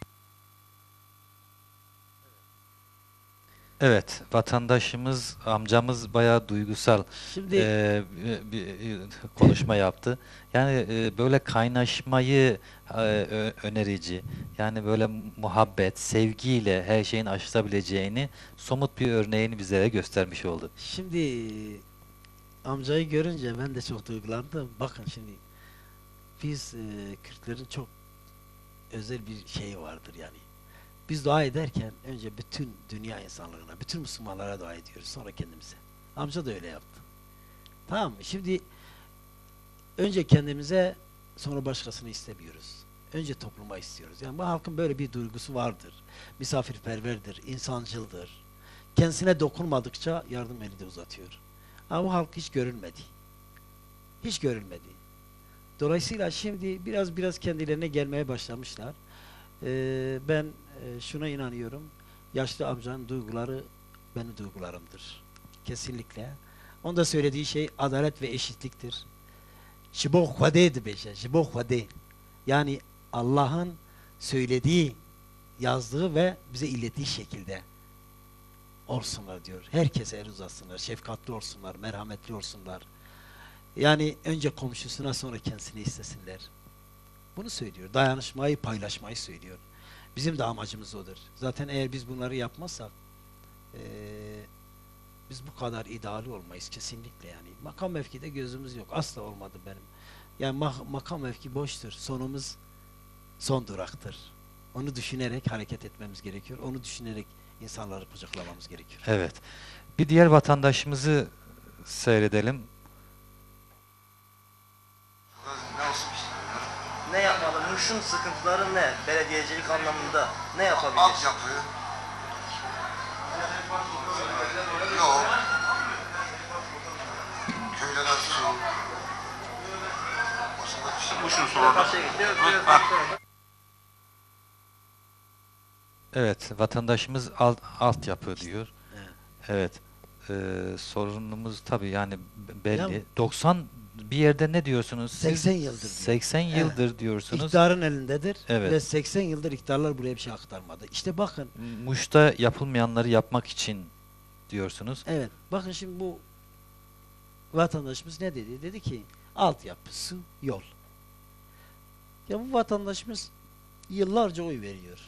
Evet, vatandaşımız, amcamız bayağı duygusal Şimdi e, bir, bir konuşma yaptı. Yani e, böyle kaynaşmayı e, ö- önerici, yani böyle muhabbet, sevgiyle her şeyin aşılabileceğini somut bir örneğini bizlere göstermiş oldu. şimdi amcayı görünce ben de çok duygulandım. Bakın şimdi biz e, Kürtlerin çok özel bir şeyi vardır yani. Biz dua ederken önce bütün dünya insanlığına, bütün Müslümanlara dua ediyoruz. Sonra kendimize. Amca da öyle yaptı. Tamam mı? Şimdi önce kendimize, sonra başkasını istemiyoruz. Önce topluma istiyoruz. Yani bu halkın böyle bir duygusu vardır. Misafirperverdir, insancıldır. Kendisine dokunmadıkça yardım eli de uzatıyor. Ama bu halk hiç görülmedi. Hiç görülmedi. Dolayısıyla şimdi biraz biraz kendilerine gelmeye başlamışlar. Ee, ben e, şuna inanıyorum. Yaşlı amcanın duyguları benim duygularımdır. Kesinlikle. Onda söylediği şey adalet ve eşitliktir. Şiboh vadeydi beşe. Şiboh vadey. Yani Allah'ın söylediği, yazdığı ve bize ilettiği şekilde olsunlar diyor. Herkese el uzatsınlar. Şefkatli olsunlar. Merhametli olsunlar. Yani önce komşusuna sonra kendisini istesinler. Bunu söylüyor. Dayanışmayı, paylaşmayı söylüyor. Bizim de amacımız odur. Zaten eğer biz bunları yapmazsak ee, biz bu kadar ideali olmayız kesinlikle yani. Makam mevkide gözümüz yok. Asla olmadı benim. Yani mak makam mevki boştur. Sonumuz son duraktır. Onu düşünerek hareket etmemiz gerekiyor. Onu düşünerek insanları kucaklamamız gerekiyor. Evet. Bir diğer vatandaşımızı seyredelim. Ne yapmalı? Muş'un sıkıntıları ne? Belediyecilik anlamında ne yapabilir? Altyapı yok. Köylere su. Başka bir şey yok. Muş'un sorunu. Başa gidiyor. Evet, vatandaşımız alt, altyapı diyor. Evet. Evet. e, sorunumuz tabii yani b- belli. Ya- doksan bir yerde ne diyorsunuz? Siz seksen yıldır diyor. seksen yıldır diyorsunuz. İktidarın elindedir Evet. ve seksen yıldır iktidarlar buraya bir şey aktarmadı. İşte bakın, Muş'ta yapılmayanları yapmak için diyorsunuz. evet, bakın şimdi bu vatandaşımız ne dedi? Dedi ki altyapısı yol. Ya bu vatandaşımız yıllarca oy veriyor.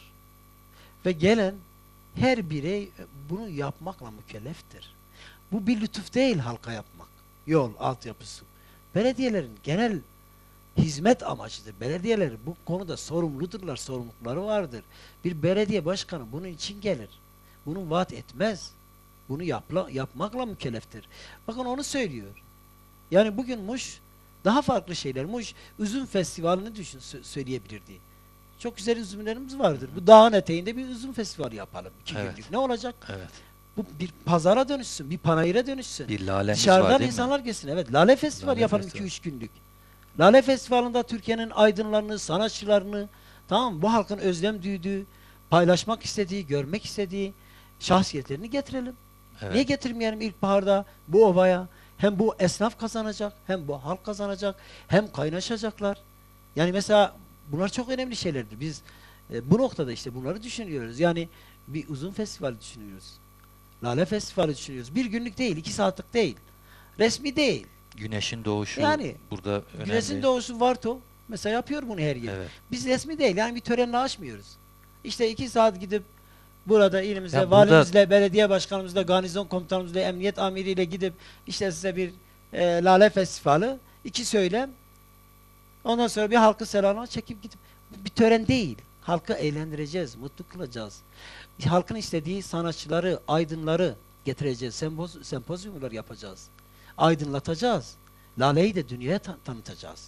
Ve gelen her birey bunu yapmakla mükelleftir. Bu bir lütuf değil halka yapmak. Yol, altyapısı. Belediyelerin genel hizmet amacıdır. Belediyeler bu konuda sorumludurlar, sorumlulukları vardır. Bir belediye başkanı bunun için gelir. Bunu vaat etmez. Bunu yapla, yapmakla mükelleftir. Bakın onu söylüyor. Yani bugün Muş daha farklı şeyler. Muş üzüm festivalini düşün sö- söyleyebilirdi. Çok güzel üzümlerimiz vardır. Bu dağın eteğinde bir üzüm festivali yapalım. İki Evet. günlük. Ne olacak? Evet. Bu bir pazara dönüşsün, bir panayıra dönüşsün. Bir lalemiz Dışarıdan var değil insanlar mi? gelsin. Evet, Lale Festivali Lale yapalım Festivali. iki üç günlük. Lale Festivali'nde Türkiye'nin aydınlarını, sanatçılarını, tamam mı? Bu halkın özlem duyduğu, paylaşmak istediği, görmek istediği şahsiyetlerini getirelim. Evet. Niye getirmeyelim ilkbaharda bu ovaya? Hem bu esnaf kazanacak, hem bu halk kazanacak, hem kaynaşacaklar. Yani mesela bunlar çok önemli şeylerdir. Biz e, bu noktada işte bunları düşünüyoruz. Yani bir uzun festival düşünüyoruz. Lale Festivali düşünüyoruz. Bir günlük değil, iki saatlik değil. Resmi değil. Güneşin doğuşu Yani, burada önemli. Güneşin doğusu Varto mesela yapıyor bunu her yer. Evet. Biz resmi değil, yani bir törenle açmıyoruz. İşte iki saat gidip burada ilimizle, Ya burada- valimizle, belediye başkanımızla, garnizon komutanımızla, emniyet amiriyle gidip işte size bir e, Lale Festivali, iki söylem, ondan sonra bir halkı selamına çekip gidip, bu bir tören değil. Halkı eğlendireceğiz, mutlu kılacağız. Halkın istediği sanatçıları, aydınları getireceğiz. Sempoz, sempozyumlar yapacağız. Aydınlatacağız. Lale'yi de dünyaya ta- tanıtacağız.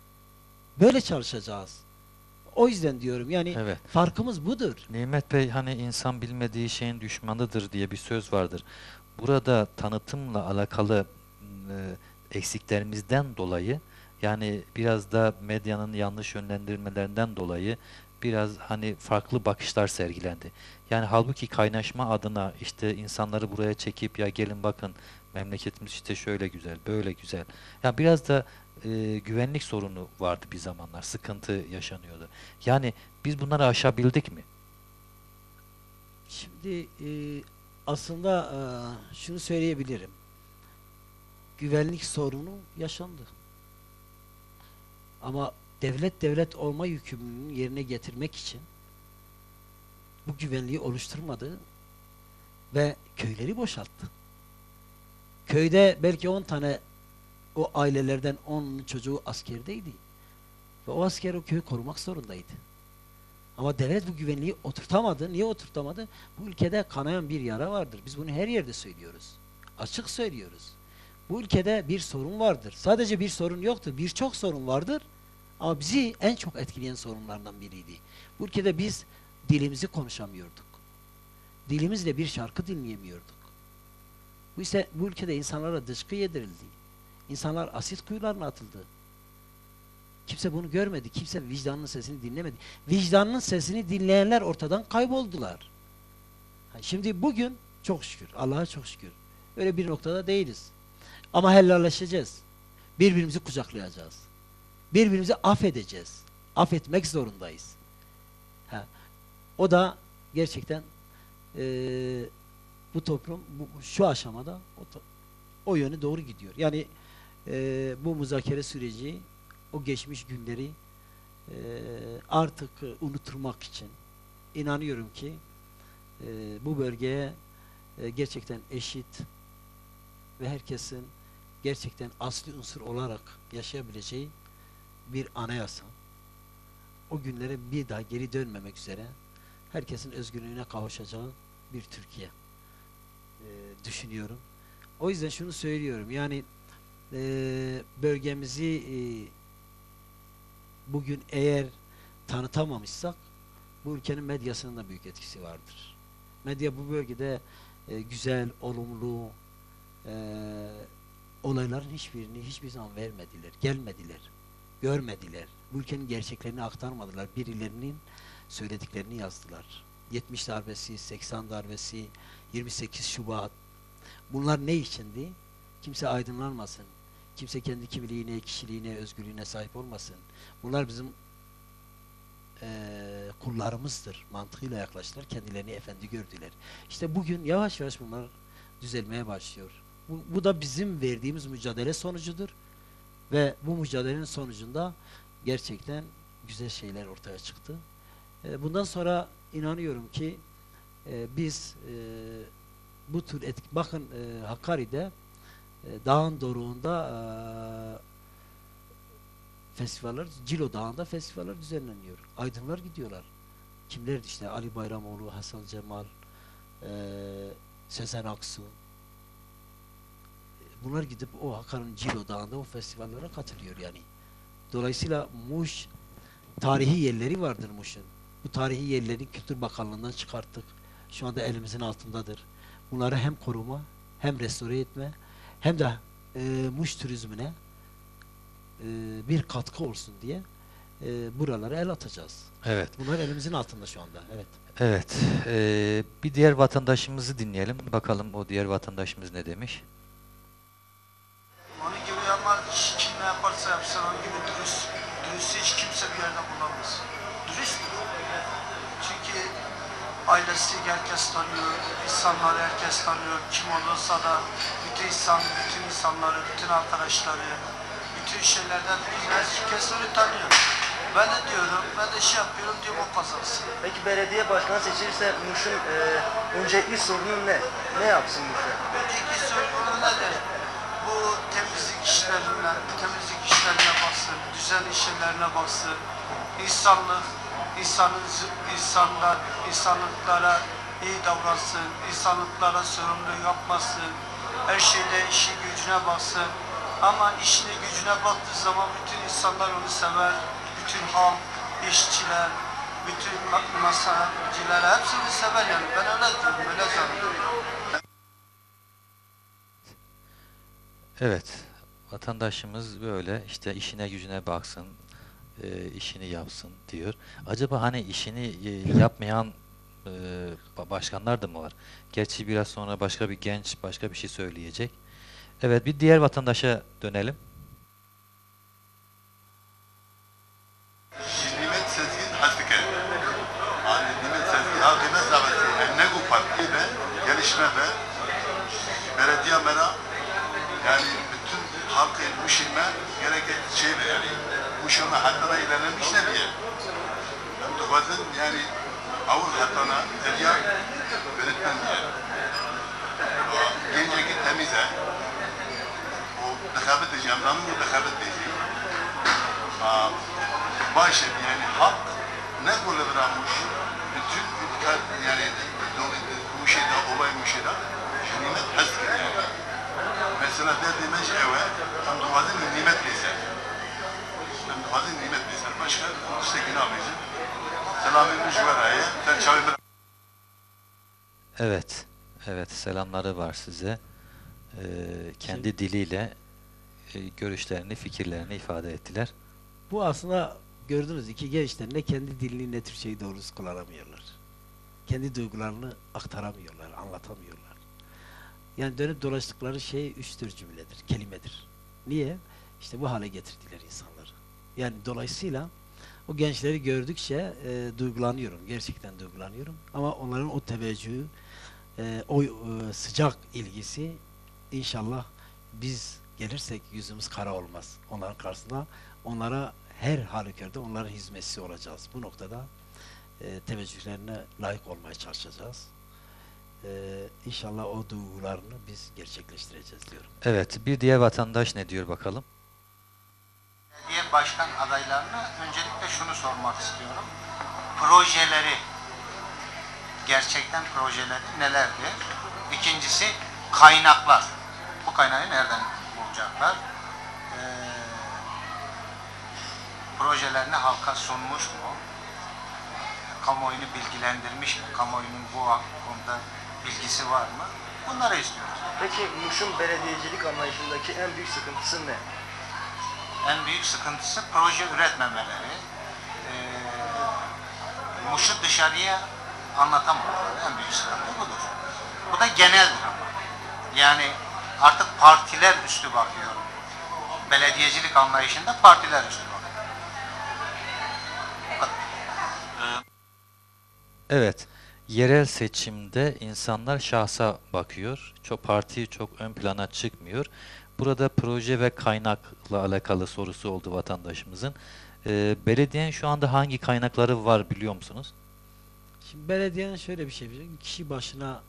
Böyle çalışacağız. O yüzden diyorum yani Evet. farkımız budur. Nimet Bey, hani insan bilmediği şeyin düşmanıdır diye bir söz vardır. Burada tanıtımla alakalı e, eksiklerimizden dolayı, yani biraz da medyanın yanlış yönlendirmelerinden dolayı biraz hani farklı bakışlar sergilendi. Yani halbuki kaynaşma adına işte insanları buraya çekip ya gelin bakın memleketimiz işte şöyle güzel, böyle güzel. Ya biraz da e, güvenlik sorunu vardı bir zamanlar, sıkıntı yaşanıyordu. Yani biz bunları aşabildik mi? Şimdi e, aslında e, şunu söyleyebilirim. Güvenlik sorunu yaşandı. Ama devlet devlet olma yükümlülüğünü yerine getirmek için bu güvenliği oluşturmadı ve köyleri boşalttı. Köyde belki on tane o ailelerden on çocuğu askerdeydi. Ve o asker o köyü korumak zorundaydı. Ama devlet bu güvenliği oturtamadı. Niye oturtamadı? Bu ülkede kanayan bir yara vardır. Biz bunu her yerde söylüyoruz. Açık söylüyoruz. Bu ülkede bir sorun vardır. Sadece bir sorun yoktur. Birçok sorun vardır. Ama bizi en çok etkileyen sorunlardan biriydi. Bu ülkede biz dilimizi konuşamıyorduk. Dilimizle bir şarkı dinleyemiyorduk. Bu ise bu ülkede insanlara dışkı yedirildi. İnsanlar asit kuyularına atıldı. Kimse bunu görmedi. Kimse vicdanının sesini dinlemedi. Vicdanının sesini dinleyenler ortadan kayboldular. Ha, Şimdi bugün çok şükür, Allah'a çok şükür. Öyle bir noktada değiliz. Ama helalleşeceğiz. Birbirimizi kucaklayacağız. Birbirimizi affedeceğiz. Affetmek zorundayız. Ha, O da gerçekten eee, bu toplum bu, şu aşamada o, to- o yönü doğru gidiyor. Yani eee, bu müzakere süreci o geçmiş günleri eee, artık e, unutturmak için inanıyorum ki eee, bu bölgeye e, gerçekten eşit ve herkesin gerçekten asli unsur olarak yaşayabileceği bir anayasa. O günlere bir daha geri dönmemek üzere herkesin özgürlüğüne kavuşacağı bir Türkiye e, düşünüyorum. O yüzden şunu söylüyorum, yani e, bölgemizi e, bugün eğer tanıtamamışsak bu ülkenin medyasının da büyük etkisi vardır. Medya bu bölgede e, güzel, olumlu e, olayların hiçbirini hiçbir zaman vermediler, gelmediler, görmediler. Bu ülkenin gerçeklerini aktarmadılar. Birilerinin söylediklerini yazdılar. yetmiş darbesi, seksen darbesi, yirmi sekiz Şubat, Bunlar ne içindi? Kimse aydınlanmasın. Kimse kendi kimliğine, kişiliğine, özgürlüğüne sahip olmasın. Bunlar bizim eee kullarımızdır. Mantığıyla yaklaştılar. Kendilerini efendi gördüler. İşte bugün yavaş yavaş bunlar düzelmeye başlıyor. Bu, bu da bizim verdiğimiz mücadele sonucudur. Ve bu mücadelenin sonucunda gerçekten güzel şeyler ortaya çıktı. E, bundan sonra inanıyorum ki e, biz e, bu tür etki, bakın e, Hakkari'de e, dağın doruğunda e, festivaller, Cilo Dağı'nda festivaller düzenleniyor. Aydınlar gidiyorlar. Kimler işte Ali Bayramoğlu, Hasan Cemal, e, Sezen Aksu. Bunlar gidip o Hakkari'nin Cilo Dağı'nda o festivallere katılıyor yani. Dolayısıyla Muş tarihi yerleri vardır Muş'un. Bu tarihi yerleri Kültür Bakanlığı'ndan çıkarttık. Şu anda elimizin altındadır. Bunları hem koruma, hem restore etme, hem de e, Muş turizmine e, bir katkı olsun diye e, buralara el atacağız. Evet. Bunlar elimizin altında şu anda. Evet. Evet. Ee, bir diğer vatandaşımızı dinleyelim. Bakalım o diğer vatandaşımız ne demiş? Onun gibi yapmak, kim ne yaparsa yapsın, onun gibi dürüst, dürüst hiç kimse bir yerde bulamaz. Dürüst mü? Çünkü ailesi herkes tanıyor, insanları herkes tanıyor, kim olursa da bütün insan, bütün insanları, bütün arkadaşları, bütün şeylerden herkes onu tanıyor. Ben de diyorum, ben de şey yapıyorum diyorum o kazansın. Peki belediye başkanı seçilirse Muş'un e, öncelikli sorunu ne? Ne yapsın Muş'a? Önceki sorunu nedir? Bu temizlik işlerine, temizlik işlerine baksın, düzen işlerine baksın, insanlık, insanın, insanlar, insanlıklara iyi davransın, insanlıklara sorumlu yapmasın, her şeyde işi gücüne baksın. Ama işine gücüne baktığı zaman bütün insanlar onu sever, bütün halk, işçiler, bütün masacılar hepsini sever yani. Ben öyle diyorum, öyle zannediyorum. Evet. Vatandaşımız böyle işte işine gücüne baksın, e, işini yapsın diyor. Acaba hani işini e, yapmayan e, ba- başkanlar da mı var? Gerçi biraz sonra başka bir genç başka bir şey söyleyecek. Evet, bir diğer vatandaşa dönelim. Nimet Sezgin Hatike. Yani Nimet Sezgin halkına zavesi. Ne bu parti ve gelişme ve belediye mena yani bütün halkın müşime gereken şeyle yani müşime hattına ilerlemiş ne diye. Ben duvazın yani avul hattına derya öğretmen diye. Genceki temize o rekabet edeceğim, namın rekabet edeceğim. Başı yani halk ne böyle bırakmış bütün ülke yani bu şeyde olay bu şeyde nimet haskı yani. Mesela dediğimiz şey ve hem duvazın nimet bilsen. Hem duvazın nimet bilsen. Başka işte günah bilsen. Selamün müşveraya. Sen çağırır. Evet. Evet, selamları var size. Ee, kendi diliyle e, görüşlerini, fikirlerini ifade ettiler. Bu aslında gördünüz iki gençler ne kendi dilini ne Türkçeyi doğrusu kullanamıyorlar. Kendi duygularını aktaramıyorlar, anlatamıyorlar. Yani dönüp dolaştıkları şey üç tür cümledir, kelimedir. Niye? İşte bu hale getirdiler insanları. Yani dolayısıyla o gençleri gördükçe e, duygulanıyorum, gerçekten duygulanıyorum. Ama onların o teveccühü, e, o e, sıcak ilgisi inşallah biz gelirsek yüzümüz kara olmaz. Onların karşısında onlara her halükarda onların hizmetçisi olacağız. Bu noktada e, teveccühlerine layık olmaya çalışacağız. E, inşallah o duygularını biz gerçekleştireceğiz diyorum. Evet, bir diğer vatandaş ne diyor bakalım? Belediye başkan adaylarına öncelikle şunu sormak istiyorum. Projeleri, gerçekten projeleri nelerdir? İkincisi kaynaklar. Bu kaynağı nereden bulacaklar? Ee, projelerini halka sunmuş mu? Kamuoyunu bilgilendirmiş mi? Kamuoyunun bu konuda bilgisi var mı? Bunları istiyoruz. Peki Muş'un belediyecilik anlayışındaki en büyük sıkıntısı ne? En büyük sıkıntısı proje üretmemeleri. Ee, Muş'u dışarıya anlatamamaları en büyük sıkıntı budur. Bu da geneldir ama. Yani artık partiler üstü bakıyor. Belediyecilik anlayışında partiler üstü bakıyor. Evet, yerel seçimde insanlar şahsa bakıyor. Çok partiyi çok ön plana çıkmıyor. Burada proje ve kaynakla alakalı sorusu oldu vatandaşımızın. Ee, belediyenin şu anda hangi kaynakları var biliyor musunuz? Şimdi belediyenin şöyle bir şey yapacak. Kişi başına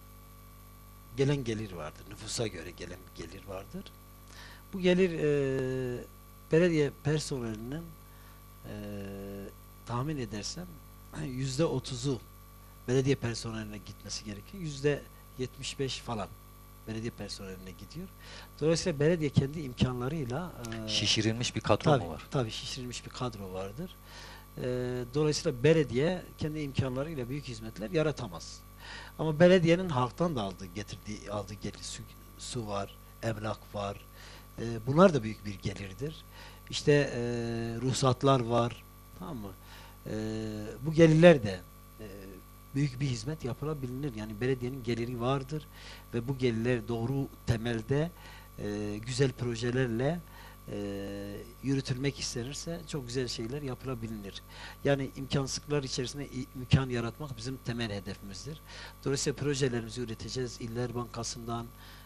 gelen gelir vardır. Nüfusa göre gelen gelir vardır. Bu gelir e, belediye personelinin e, tahmin edersem yüzde otuzu belediye personeline gitmesi gerekiyor. Yüzde yetmiş beş falan belediye personeline gidiyor. Dolayısıyla belediye kendi imkanlarıyla e, Şişirilmiş bir kadro tabii, mu var? tabii şişirilmiş bir kadro vardır. E, dolayısıyla belediye kendi imkanlarıyla büyük hizmetler yaratamaz. Ama belediyenin halktan da aldığı, getirdiği, aldığı gelir, su, su var, emlak var. E, bunlar da büyük bir gelirdir. İşte e, ruhsatlar var, tamam mı? E, bu gelirler de e, büyük bir hizmet yapılabilir. Yani belediyenin geliri vardır ve bu gelirler doğru temelde e, güzel projelerle e, yürütülmek istenirse çok güzel şeyler yapılabilir. Yani imkansızlıklar içerisinde imkan yaratmak bizim temel hedefimizdir. Dolayısıyla projelerimizi üreteceğiz. İller Bankası'ndan,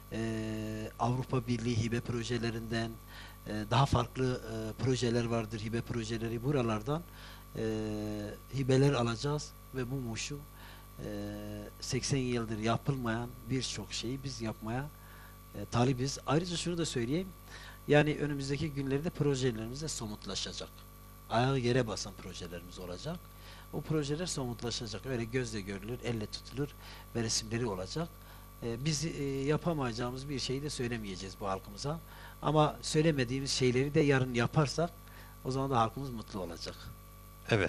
e, Avrupa Birliği hibe projelerinden, e, daha farklı e, projeler vardır, hibe projeleri. Buralardan e, hibeler alacağız ve bu Muş'u e, seksen yıldır yapılmayan birçok şeyi biz yapmaya e, talibiz. Ayrıca şunu da söyleyeyim. Yani önümüzdeki günlerde projelerimiz de somutlaşacak. Ayağı yere basan projelerimiz olacak. O projeler somutlaşacak. Öyle gözle görülür, elle tutulur ve resimleri olacak. Ee, biz e, yapamayacağımız bir şeyi de söylemeyeceğiz bu halkımıza. Ama söylemediğimiz şeyleri de yarın yaparsak o zaman da halkımız mutlu olacak. Evet.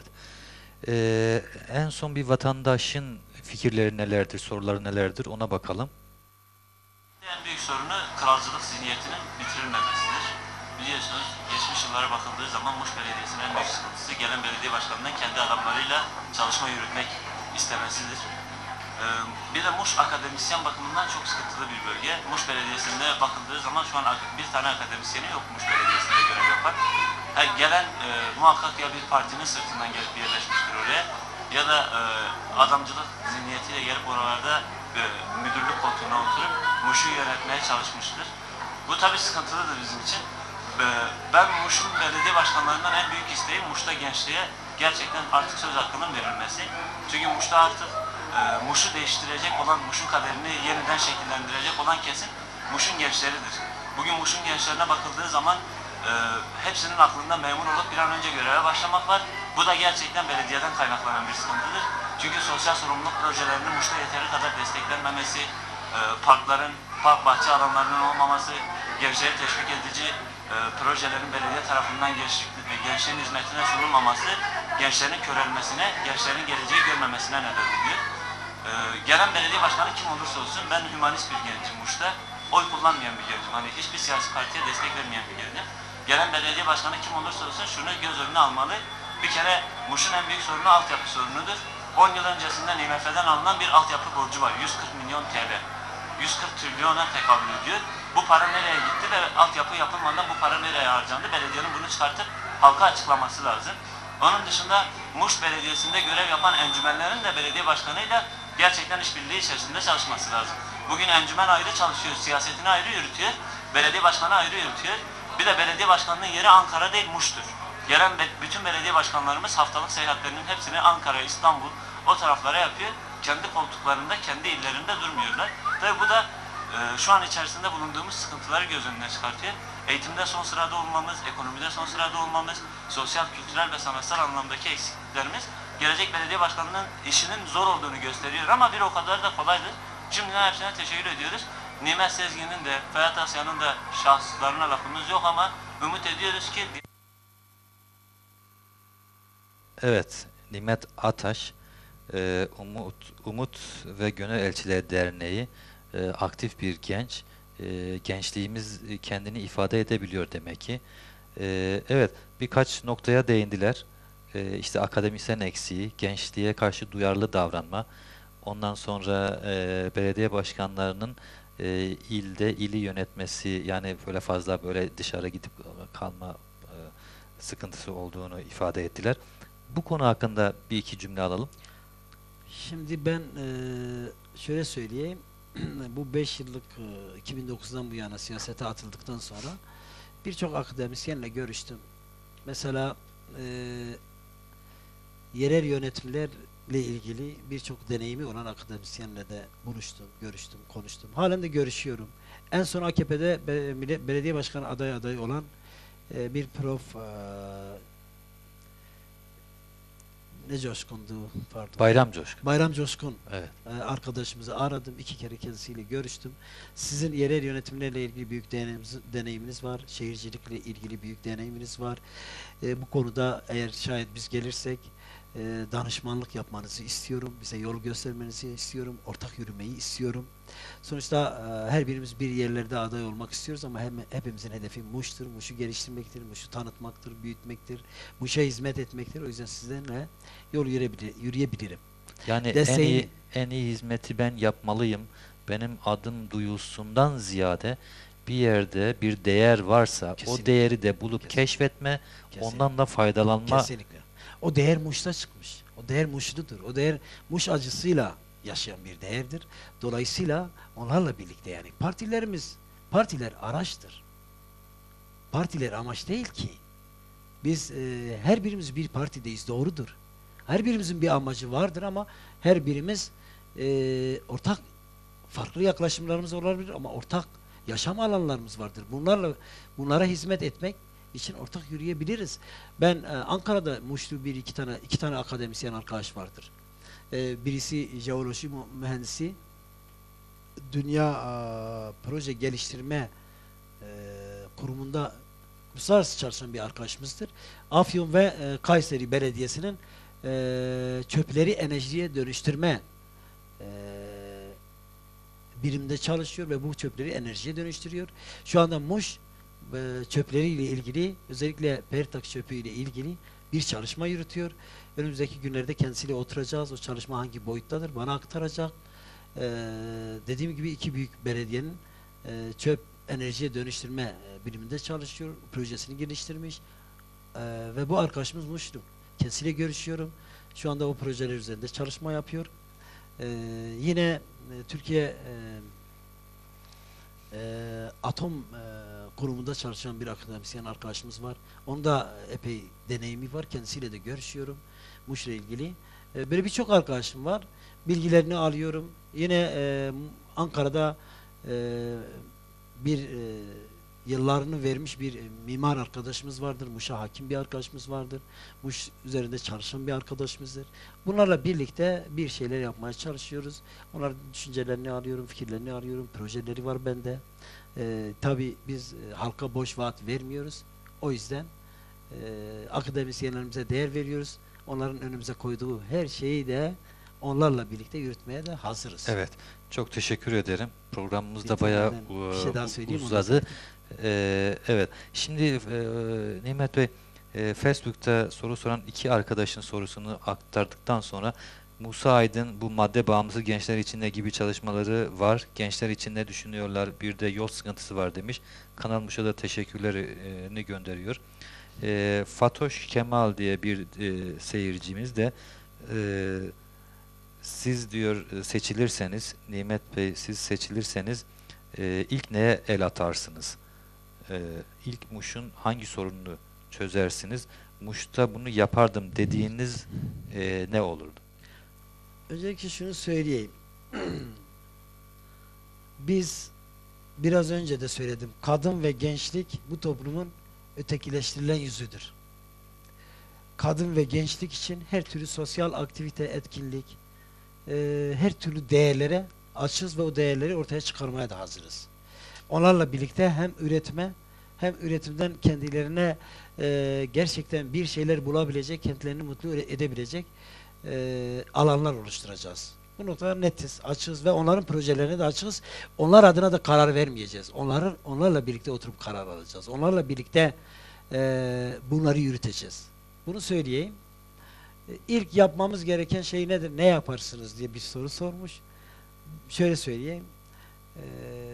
Ee, en son bir vatandaşın fikirleri nelerdir, soruları nelerdir ona bakalım. En büyük sorunu kralcılık zihniyetinin bitirilmemesidir. Biliyorsunuz geçmiş yıllara bakıldığı zaman Muş Belediyesi'nin en büyük sıkıntısı gelen belediye başkanının kendi adamlarıyla çalışma yürütmek istemesidir. Ee, bir de Muş akademisyen bakımından çok sıkıntılı bir bölge. Muş Belediyesi'nde bakıldığı zaman şu an bir tane akademisyeni yok Muş Belediyesi'nde görev yapan. Yani gelen e, muhakkak ya bir partinin sırtından gelip yerleşmiştir oraya ya da e, adamcılık zihniyetiyle gelip oralarda e, müdürlük koltuğuna oturup Muş'u yönetmeye çalışmıştır. Bu tabii sıkıntılıdır bizim için. E, ben Muş'un belediye başkanlarından en büyük isteğim Muş'ta gençliğe gerçekten artık söz hakkının verilmesi. Çünkü Muş'ta artık e, Muş'u değiştirecek olan, Muş'un kaderini yeniden şekillendirecek olan kesim Muş'un gençleridir. Bugün Muş'un gençlerine bakıldığı zaman e, hepsinin aklında memur olup bir an önce göreve başlamak var. Bu da gerçekten belediyeden kaynaklanan bir sıkıntıdır. Çünkü sosyal sorumluluk projelerinin Muş'ta yeteri kadar desteklenmemesi, e, parkların, park bahçe alanlarının olmaması, gençleri teşvik edici e, projelerin belediye tarafından gençlik, gençlerin hizmetine sunulmaması, gençlerin körelmesine, gençlerin geleceği görmemesine neden oluyor. E, gelen belediye başkanı kim olursa olsun, ben hümanist bir gencim Muş'ta, oy kullanmayan bir gencim. Hani hiçbir siyasi partiye destek vermeyen bir gencim. Gelen belediye başkanı kim olursa olsun şunu göz önüne almalı. Bir kere Muş'un en büyük sorunu altyapı sorunudur. on yıl öncesinden I M F'den alınan bir altyapı borcu var. yüz kırk milyon T L. yüz kırk trilyona tekabül ediyor. Bu para nereye gitti ve altyapı yapılmadan bu para nereye harcandı? Belediyenin bunu çıkartıp halka açıklaması lazım. Onun dışında Muş Belediyesi'nde görev yapan encümenlerin de belediye başkanıyla gerçekten işbirliği içerisinde çalışması lazım. Bugün encümen ayrı çalışıyor, siyasetini ayrı yürütüyor, belediye başkanı ayrı yürütüyor. Bir de belediye başkanının yeri Ankara değil Muş'tur. Gelen be, bütün belediye başkanlarımız haftalık seyahatlerinin hepsini Ankara, İstanbul o taraflara yapıyor. Kendi koltuklarında, kendi illerinde durmuyorlar. Tabii bu da e, şu an içerisinde bulunduğumuz sıkıntıları göz önüne çıkartıyor. Eğitimde son sırada olmamız, ekonomide son sırada olmamız, sosyal, kültürel ve sanatsal anlamdaki eksikliklerimiz gelecek belediye başkanının işinin zor olduğunu gösteriyor ama bir o kadar da kolaydır. Şimdiden hepsine teşekkür ediyoruz. Nimet Sezgin'in de, Ferhat Asya'nın da şahslarına lafımız yok ama umut ediyoruz ki... Evet, Nimet Ataş, e, Umut, Umut ve Gönül Elçileri Derneği e, aktif bir genç. E, gençliğimiz kendini ifade edebiliyor demek ki. E, evet, birkaç noktaya değindiler. E, işte akademisyen eksiği, gençliğe karşı duyarlı davranma, ondan sonra e, belediye başkanlarının e, ilde ili yönetmesi, yani böyle fazla böyle dışarı gidip kalma e, sıkıntısı olduğunu ifade ettiler. Bu konu hakkında bir iki cümle alalım. Şimdi ben e, şöyle söyleyeyim. Bu beş yıllık e, iki bin dokuzdan bu yana siyasete atıldıktan sonra birçok akademisyenle görüştüm. Mesela e, yerel yönetimlerle ilgili birçok deneyimi olan akademisyenle de buluştum, görüştüm, konuştum. Halen de görüşüyorum. En son A K P'de be, mille- belediye başkanı aday adayı olan e, bir prof e, ne coşkundu pardon. Bayram Coşkun. Bayram Coşkun Evet. e, arkadaşımızı aradım. İki kere kendisiyle görüştüm. Sizin yerel yönetimlerle ilgili büyük deneyiminiz, deneyiminiz var. Şehircilikle ilgili büyük deneyiminiz var. E, bu konuda eğer şayet biz gelirsek e, danışmanlık yapmanızı istiyorum. Bize yol göstermenizi istiyorum. Ortak yürümeyi istiyorum. Sonuçta e, her birimiz bir yerlerde aday olmak istiyoruz ama hem, hepimizin hedefi Muş'tur. Muş'u geliştirmektir. Muş'u tanıtmaktır, büyütmektir. Muş'a hizmet etmektir. O yüzden sizlerle yol yürüyebilir, yürüyebilirim. Yani en Desteğini- iyi en iyi hizmeti ben yapmalıyım. Benim adım duyulsundan ziyade bir yerde bir değer varsa o Kesinlikle. değeri de bulup Kesinlikle. keşfetme, Kesinlikle. ondan da faydalanma. Kesinlikle. O değer Muş'ta çıkmış. O değer Muşludur. O değer Muş acısıyla yaşayan bir değerdir. Dolayısıyla onlarla birlikte yani partilerimiz, partiler araçtır. Partiler amaç değil ki. Biz e, her birimiz bir partideyiz, doğrudur. Her birimizin bir amacı vardır ama her birimiz e, ortak farklı yaklaşımlarımız olabilir ama ortak yaşam alanlarımız vardır. Bunlarla bunlara hizmet etmek için ortak yürüyebiliriz. Ben e, Ankara'da Muşlu bir iki tane iki tane akademisyen arkadaş vardır. E, birisi jeoloji mu- mühendisi, dünya e, proje geliştirme e, kurumunda uluslararası çalışan bir arkadaşımızdır. Afyon ve e, Kayseri Belediyesi'nin e, çöpleri enerjiye dönüştürme e, birimde çalışıyor ve bu çöpleri enerjiye dönüştürüyor. Şu anda Muş e, çöpleriyle ilgili, özellikle Pertak çöpü ile ilgili bir çalışma yürütüyor. Önümüzdeki günlerde kendisiyle oturacağız. O çalışma hangi boyuttadır bana aktaracak. E, dediğim gibi iki büyük belediyenin e, çöp enerjiye dönüştürme e, biriminde çalışıyor. Projesini geliştirmiş. E, ve bu arkadaşımız Muşlu. Kendisiyle görüşüyorum. Şu anda o projeler üzerinde çalışma yapıyor. E, yine e, Türkiye e, e, atom e, kurumunda çalışan bir akademisyen arkadaşımız var. Onun da epey deneyimi var. Kendisiyle de görüşüyorum. Muş'la ilgili. E, böyle birçok arkadaşım var. Bilgilerini alıyorum. Yine e, Ankara'da e, bir e, yıllarını vermiş bir e, mimar arkadaşımız vardır. Muş'a hakim bir arkadaşımız vardır. Muş üzerinde çalışan bir arkadaşımızdır. Bunlarla birlikte bir şeyler yapmaya çalışıyoruz. Onların düşüncelerini alıyorum, fikirlerini alıyorum. Projeleri var bende. E, tabii biz e, halka boş vaat vermiyoruz. O yüzden e, akademisyenlerimize değer veriyoruz. Onların önümüze koyduğu her şeyi de onlarla birlikte yürütmeye de hazırız. Evet. Çok teşekkür ederim. Programımız da Rica bayağı ederim. u- Bir şey daha u- söyleyeyim mi? uzadı. Ee, evet. Şimdi e, Nimet Bey, e, Facebook'ta soru soran iki arkadaşın sorusunu aktardıktan sonra Musa Aydın bu madde bağımlısı gençler için ne gibi çalışmaları var? Gençler için ne düşünüyorlar? Bir de yol sıkıntısı var demiş. Kanal Muş'a da teşekkürlerini gönderiyor. E, Fatoş Kemal diye bir e, seyircimiz de e, siz diyor e, seçilirseniz, Nimet Bey siz seçilirseniz e, ilk neye el atarsınız? E, ilk Muş'un hangi sorununu çözersiniz? Muş'ta bunu yapardım dediğiniz e, ne olurdu? Öncelikle şunu söyleyeyim. Biz biraz önce de söyledim. Kadın ve gençlik bu toplumun ötekileştirilen yüzüdür. Kadın ve gençlik için her türlü sosyal aktivite, etkinlik, e, her türlü değerlere açız ve o değerleri ortaya çıkarmaya da hazırız. Onlarla birlikte hem üretme hem üretimden kendilerine e, gerçekten bir şeyler bulabilecek, kendilerini mutlu edebilecek e, alanlar oluşturacağız. Bu noktada netiz, açığız ve onların projelerine de açığız. Onlar adına da karar vermeyeceğiz. Onların onlarla birlikte oturup karar alacağız. Onlarla birlikte e, bunları yürüteceğiz. Bunu söyleyeyim. E, ilk yapmamız gereken şey nedir? Ne yaparsınız diye bir soru sormuş. Şöyle söyleyeyim. e,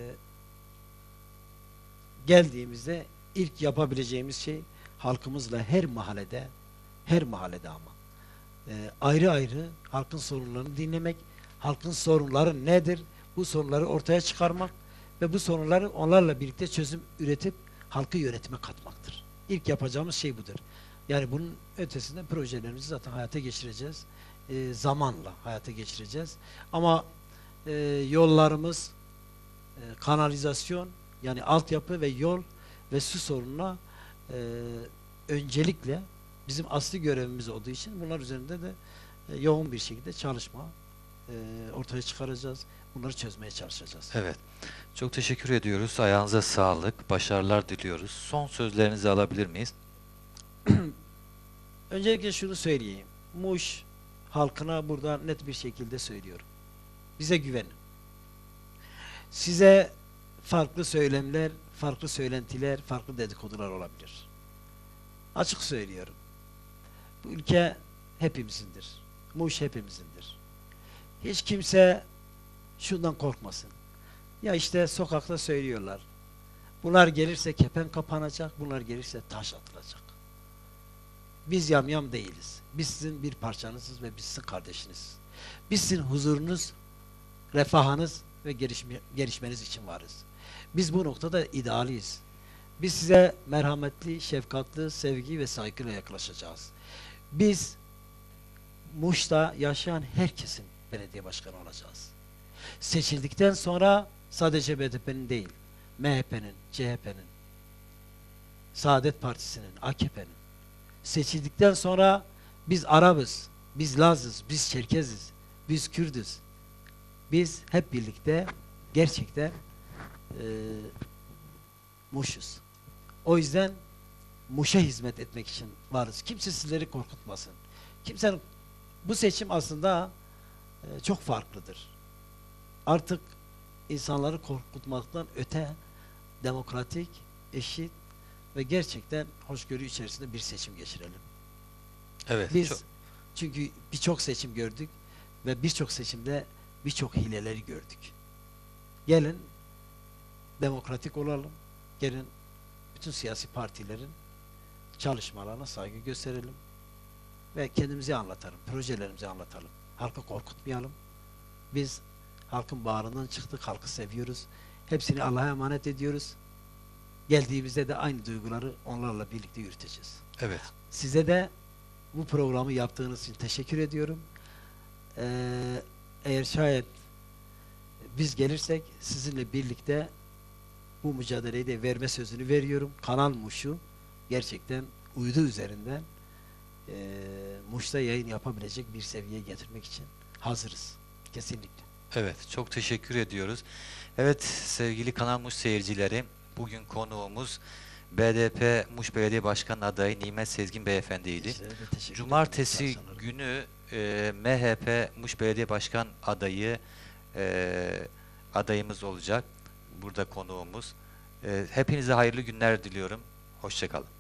geldiğimizde ilk yapabileceğimiz şey halkımızla her mahallede, her mahallede ama e, ayrı ayrı halkın sorunlarını dinlemek, halkın sorunları nedir, bu sorunları ortaya çıkarmak ve bu sorunları onlarla birlikte çözüm üretip halkı yönetime katmaktır. İlk yapacağımız şey budur. Yani bunun ötesinde projelerimizi zaten hayata geçireceğiz. E, zamanla hayata geçireceğiz. Ama e, yollarımız, e, kanalizasyon, yani altyapı ve yol ve su sorununa e, öncelikle bizim asli görevimiz olduğu için bunlar üzerinde de e, yoğun bir şekilde çalışma e, ortaya çıkaracağız. Bunları çözmeye çalışacağız. Evet. Çok teşekkür ediyoruz. Ayağınıza sağlık. Başarılar diliyoruz. Son sözlerinizi alabilir miyiz? Öncelikle şunu söyleyeyim. Muş halkına burada net bir şekilde söylüyorum. Bize güvenin. Size farklı söylemler, farklı söylentiler, farklı dedikodular olabilir. Açık söylüyorum. Bu ülke hepimizindir. Muş hepimizindir. Hiç kimse şundan korkmasın. Ya işte sokakta söylüyorlar. Bunlar gelirse kepen kapanacak, bunlar gelirse taş atılacak. Biz yamyam değiliz. Biz sizin bir parçanızız ve biz sizin kardeşiniz. Biz sizin huzurunuz, refahınız ve gelişme, gelişmeniz için varız. Biz bu noktada idealiyiz. Biz size merhametli, şefkatli, sevgi ve saygıyla yaklaşacağız. Biz Muş'ta yaşayan herkesin belediye başkanı olacağız. Seçildikten sonra sadece B D P'nin değil, M H P'nin, C H P'nin, Saadet Partisi'nin, A K P'nin. Seçildikten sonra biz Arabız, biz Lazız, biz Çerkeziz, biz Kürdüz. Biz hep birlikte gerçekten e, Muş'uz. O yüzden Muş'a hizmet etmek için varız. Kimse sizleri korkutmasın. Kimsenin bu seçim aslında e, çok farklıdır. Artık insanları korkutmaktan öte demokratik, eşit ve gerçekten hoşgörü içerisinde bir seçim geçirelim. Evet. Biz çok- çünkü birçok seçim gördük ve birçok seçimde birçok hileleri gördük. Gelin demokratik olalım. Gelin bütün siyasi partilerin çalışmalarına saygı gösterelim ve kendimizi anlatalım, projelerimizi anlatalım. Halkı korkutmayalım. Biz halkın bağrından çıktık, halkı seviyoruz. Hepsini Allah'a emanet ediyoruz. Geldiğimizde de aynı duyguları onlarla birlikte yürüteceğiz. Evet. Size de bu programı yaptığınız için teşekkür ediyorum. Ee, eğer şayet biz gelirsek sizinle birlikte bu mücadeleyi de verme sözünü veriyorum. Kanal Muş'u gerçekten uydu üzerinden e, Muş'ta yayın yapabilecek bir seviyeye getirmek için hazırız. Kesinlikle. Evet, çok teşekkür ediyoruz. Evet, sevgili Kanal Muş seyircileri, bugün konuğumuz B D P Muş Belediye Başkanı adayı Nimet Sezgin Beyefendiydi. Size de teşekkür ederim. Cumartesi Sağ olun. günü e, M H P Muş Belediye Başkan adayı e, adayımız olacak. Burada konuğumuz. E, hepinize hayırlı günler diliyorum. Hoşça kalın.